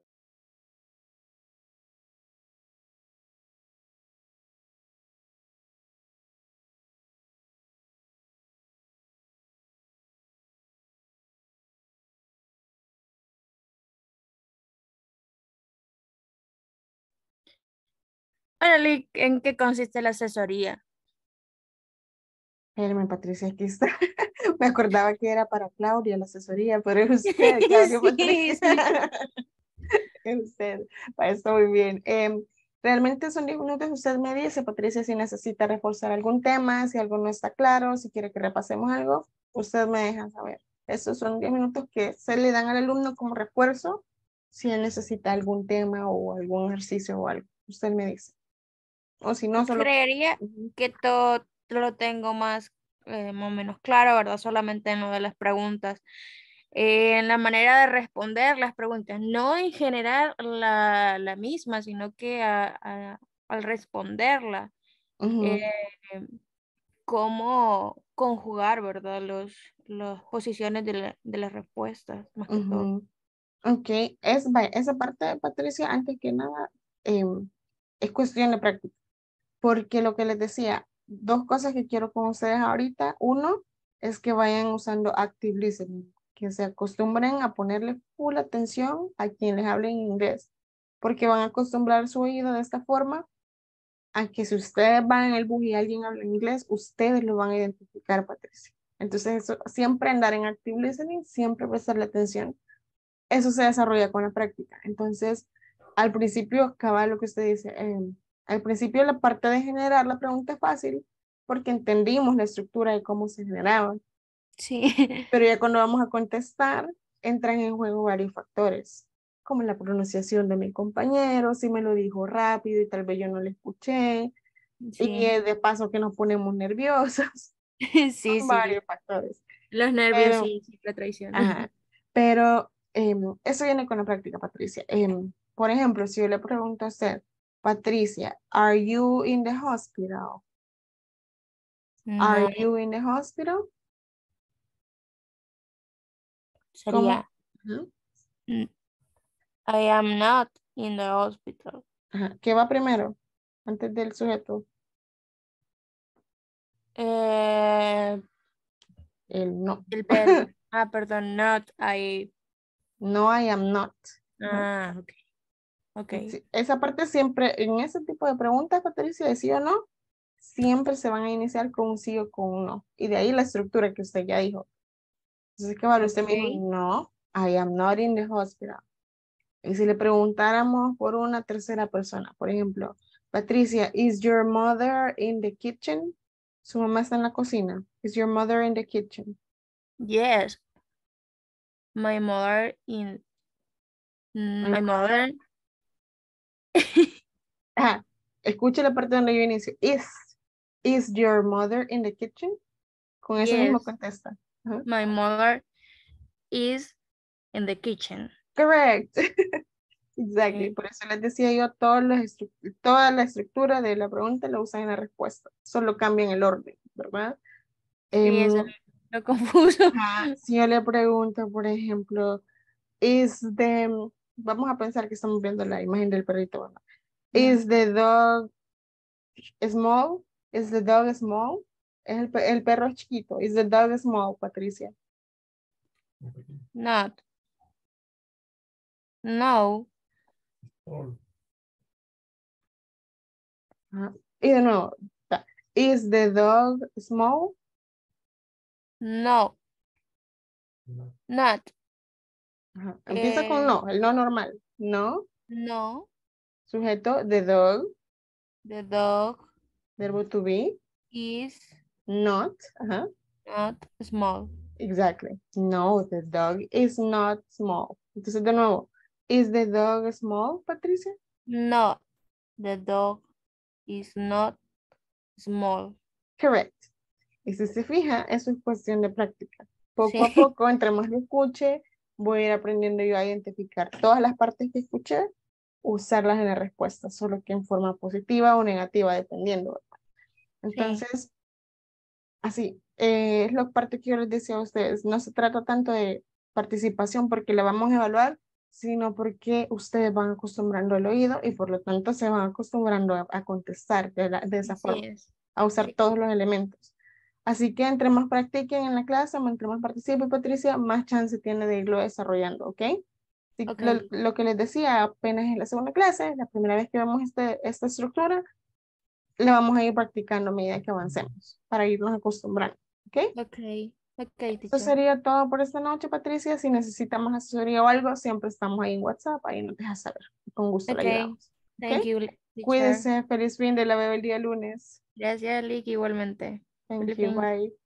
Speaker 9: Arely, ¿en qué consiste la asesoría?
Speaker 4: Espérame, Patricia, aquí está. Me acordaba que era para Claudia la asesoría, pero es usted, Claudia
Speaker 9: Sí,
Speaker 4: Patricia. Es usted. Va, está muy bien. Em, realmente son diez minutos. Usted me dice, Patricia, si necesita reforzar algún tema, si algo no está claro, si quiere que repasemos algo, usted me deja saber. Estos son diez minutos que se le dan al alumno como refuerzo si él necesita algún tema o algún ejercicio o algo. Usted me dice. O si no, solo...
Speaker 9: Creería que todo lo tengo más, eh, más o menos claro, ¿verdad? Solamente en lo de las preguntas. Eh, en la manera de responder las preguntas, no en general la, la misma, sino que a- a- al responderla,
Speaker 4: Ujú.
Speaker 9: eh, cómo conjugar, ¿verdad? Los, las posiciones de, la- de las respuestas, más que todo.
Speaker 4: Ujú. Ok, es, vaya, esa parte, Patricia, antes que nada, em, es cuestión de práctica. Porque lo que les decía, dos cosas que quiero con ustedes ahorita. Uno, es que vayan usando active listening, que se acostumbren a ponerle full atención a quien les hable en inglés, porque van a acostumbrar su oído de esta forma a que si ustedes van en el bus y alguien habla inglés, ustedes lo van a identificar, Patricia. Entonces, eso, siempre andar en active listening, siempre prestarle atención. Eso se desarrolla con la práctica. Entonces, al principio, cabal lo que usted dice, eh, al principio la parte de generar la pregunta es fácil porque entendimos la estructura de cómo se generaba.
Speaker 9: Sí.
Speaker 4: Pero ya cuando vamos a contestar, entran en juego varios factores, como la pronunciación de mi compañero, si me lo dijo rápido y tal vez yo no le escuché,
Speaker 9: Sí.
Speaker 4: y eh, de paso que nos ponemos nerviosos.
Speaker 9: Sí,
Speaker 4: Son
Speaker 9: sí.
Speaker 4: varios factores.
Speaker 9: Los nervios
Speaker 4: Pero-
Speaker 9: sí, siempre traicionan.
Speaker 4: Ajá. Pero em, eso viene con la práctica, Patricia. Em, por ejemplo, si yo le pregunto a usted, Patricia, are you in the hospital? Are
Speaker 9: No,
Speaker 4: you in the hospital?
Speaker 9: sería,
Speaker 4: Ujú.
Speaker 9: "Mm, I am not in the hospital."
Speaker 4: Ajá. ¿Qué va primero? Antes del sujeto.
Speaker 9: Eh,
Speaker 4: El no.
Speaker 9: el verbo. Ah, perdón, not, I.
Speaker 4: No, I am not.
Speaker 9: Ah, ok. Ok.
Speaker 4: Sí, esa parte siempre, en ese tipo de preguntas, Patricia, de sí o no, siempre se van a iniciar con un sí o con un no. Y de ahí la estructura que usted ya dijo. Entonces, ¿qué vale? Usted me dijo,
Speaker 9: Ok.
Speaker 4: no, I am not in the hospital. Y si le preguntáramos por una tercera persona, por ejemplo, Patricia, is your mother in the kitchen? Su mamá está en la cocina. Is your mother in the kitchen?
Speaker 9: Yes. My mother in my mother.
Speaker 4: Ah, escucha la parte donde yo inicio. Is, is your mother in the kitchen? Con eso mismo
Speaker 9: Yes.
Speaker 4: contesta. Ajá.
Speaker 9: My mother is in the kitchen.
Speaker 4: Correct. Exactly.
Speaker 9: Okay.
Speaker 4: Por eso les decía yo, todos los estru- toda la estructura de la pregunta la usan en la respuesta. Solo cambian el orden, ¿verdad?
Speaker 9: Sí, eso
Speaker 4: Em,
Speaker 9: es lo confuso.
Speaker 4: ajá, si yo le pregunto, por ejemplo, is the, vamos a pensar que estamos viendo la imagen del perrito, ¿verdad? Is the dog small? Is the dog small? Es el, pe- el perro es chiquito. Is the dog small, Patricia?
Speaker 9: Not. No.
Speaker 4: Ajá. Y de nuevo, ta- is the dog small?
Speaker 9: No. Not.
Speaker 4: Ajá. Empieza con
Speaker 9: Eh,
Speaker 4: no, el no normal. No,
Speaker 9: no.
Speaker 4: sujeto, the dog,
Speaker 9: The dog
Speaker 4: verbo to be,
Speaker 9: is
Speaker 4: not, ajá,
Speaker 9: not small.
Speaker 4: exactly. No, the dog is not small. Entonces, de nuevo, is the dog small, Patricia?
Speaker 9: No. The dog is not small.
Speaker 4: Correct. Y si se fija, eso es cuestión de práctica. Poco a
Speaker 9: Sí.
Speaker 4: poco, entre más lo escuche, voy a ir aprendiendo yo a identificar todas las partes que escuché, usarlas en la respuesta, solo que en forma positiva o negativa, dependiendo. Entonces, así, eh, es la parte que yo les decía a ustedes. No se trata tanto de participación porque la vamos a evaluar, sino porque ustedes van acostumbrando el oído y por lo tanto se van acostumbrando a, a contestar de, la- de esa
Speaker 9: Así
Speaker 4: forma,
Speaker 9: es.
Speaker 4: a usar todos los elementos. Así que entre más practiquen en la clase, entre más participe Patricia, más chance tiene de irlo desarrollando, ¿ok? Sí,
Speaker 9: Ok.
Speaker 4: Lo, lo que les decía, apenas en la segunda clase, la primera vez que vemos este, esta estructura, la vamos a ir practicando a medida que avancemos, para irnos acostumbrando, ¿ok?
Speaker 9: Ok. Ok,
Speaker 4: Eso
Speaker 9: teacher.
Speaker 4: sería todo por esta noche, Patricia. Si necesita más asesoría o algo, siempre estamos ahí en WhatsApp, ahí nos deja saber. Con gusto
Speaker 9: Ok.
Speaker 4: le ayudamos.
Speaker 9: Thank
Speaker 4: ¿Ok?
Speaker 9: you, teacher.
Speaker 4: Cuídese, feliz fin de la bebé el día lunes.
Speaker 9: Gracias, Lick, igualmente.
Speaker 4: Thank
Speaker 9: Feliz
Speaker 4: you,
Speaker 9: fin.
Speaker 4: bye.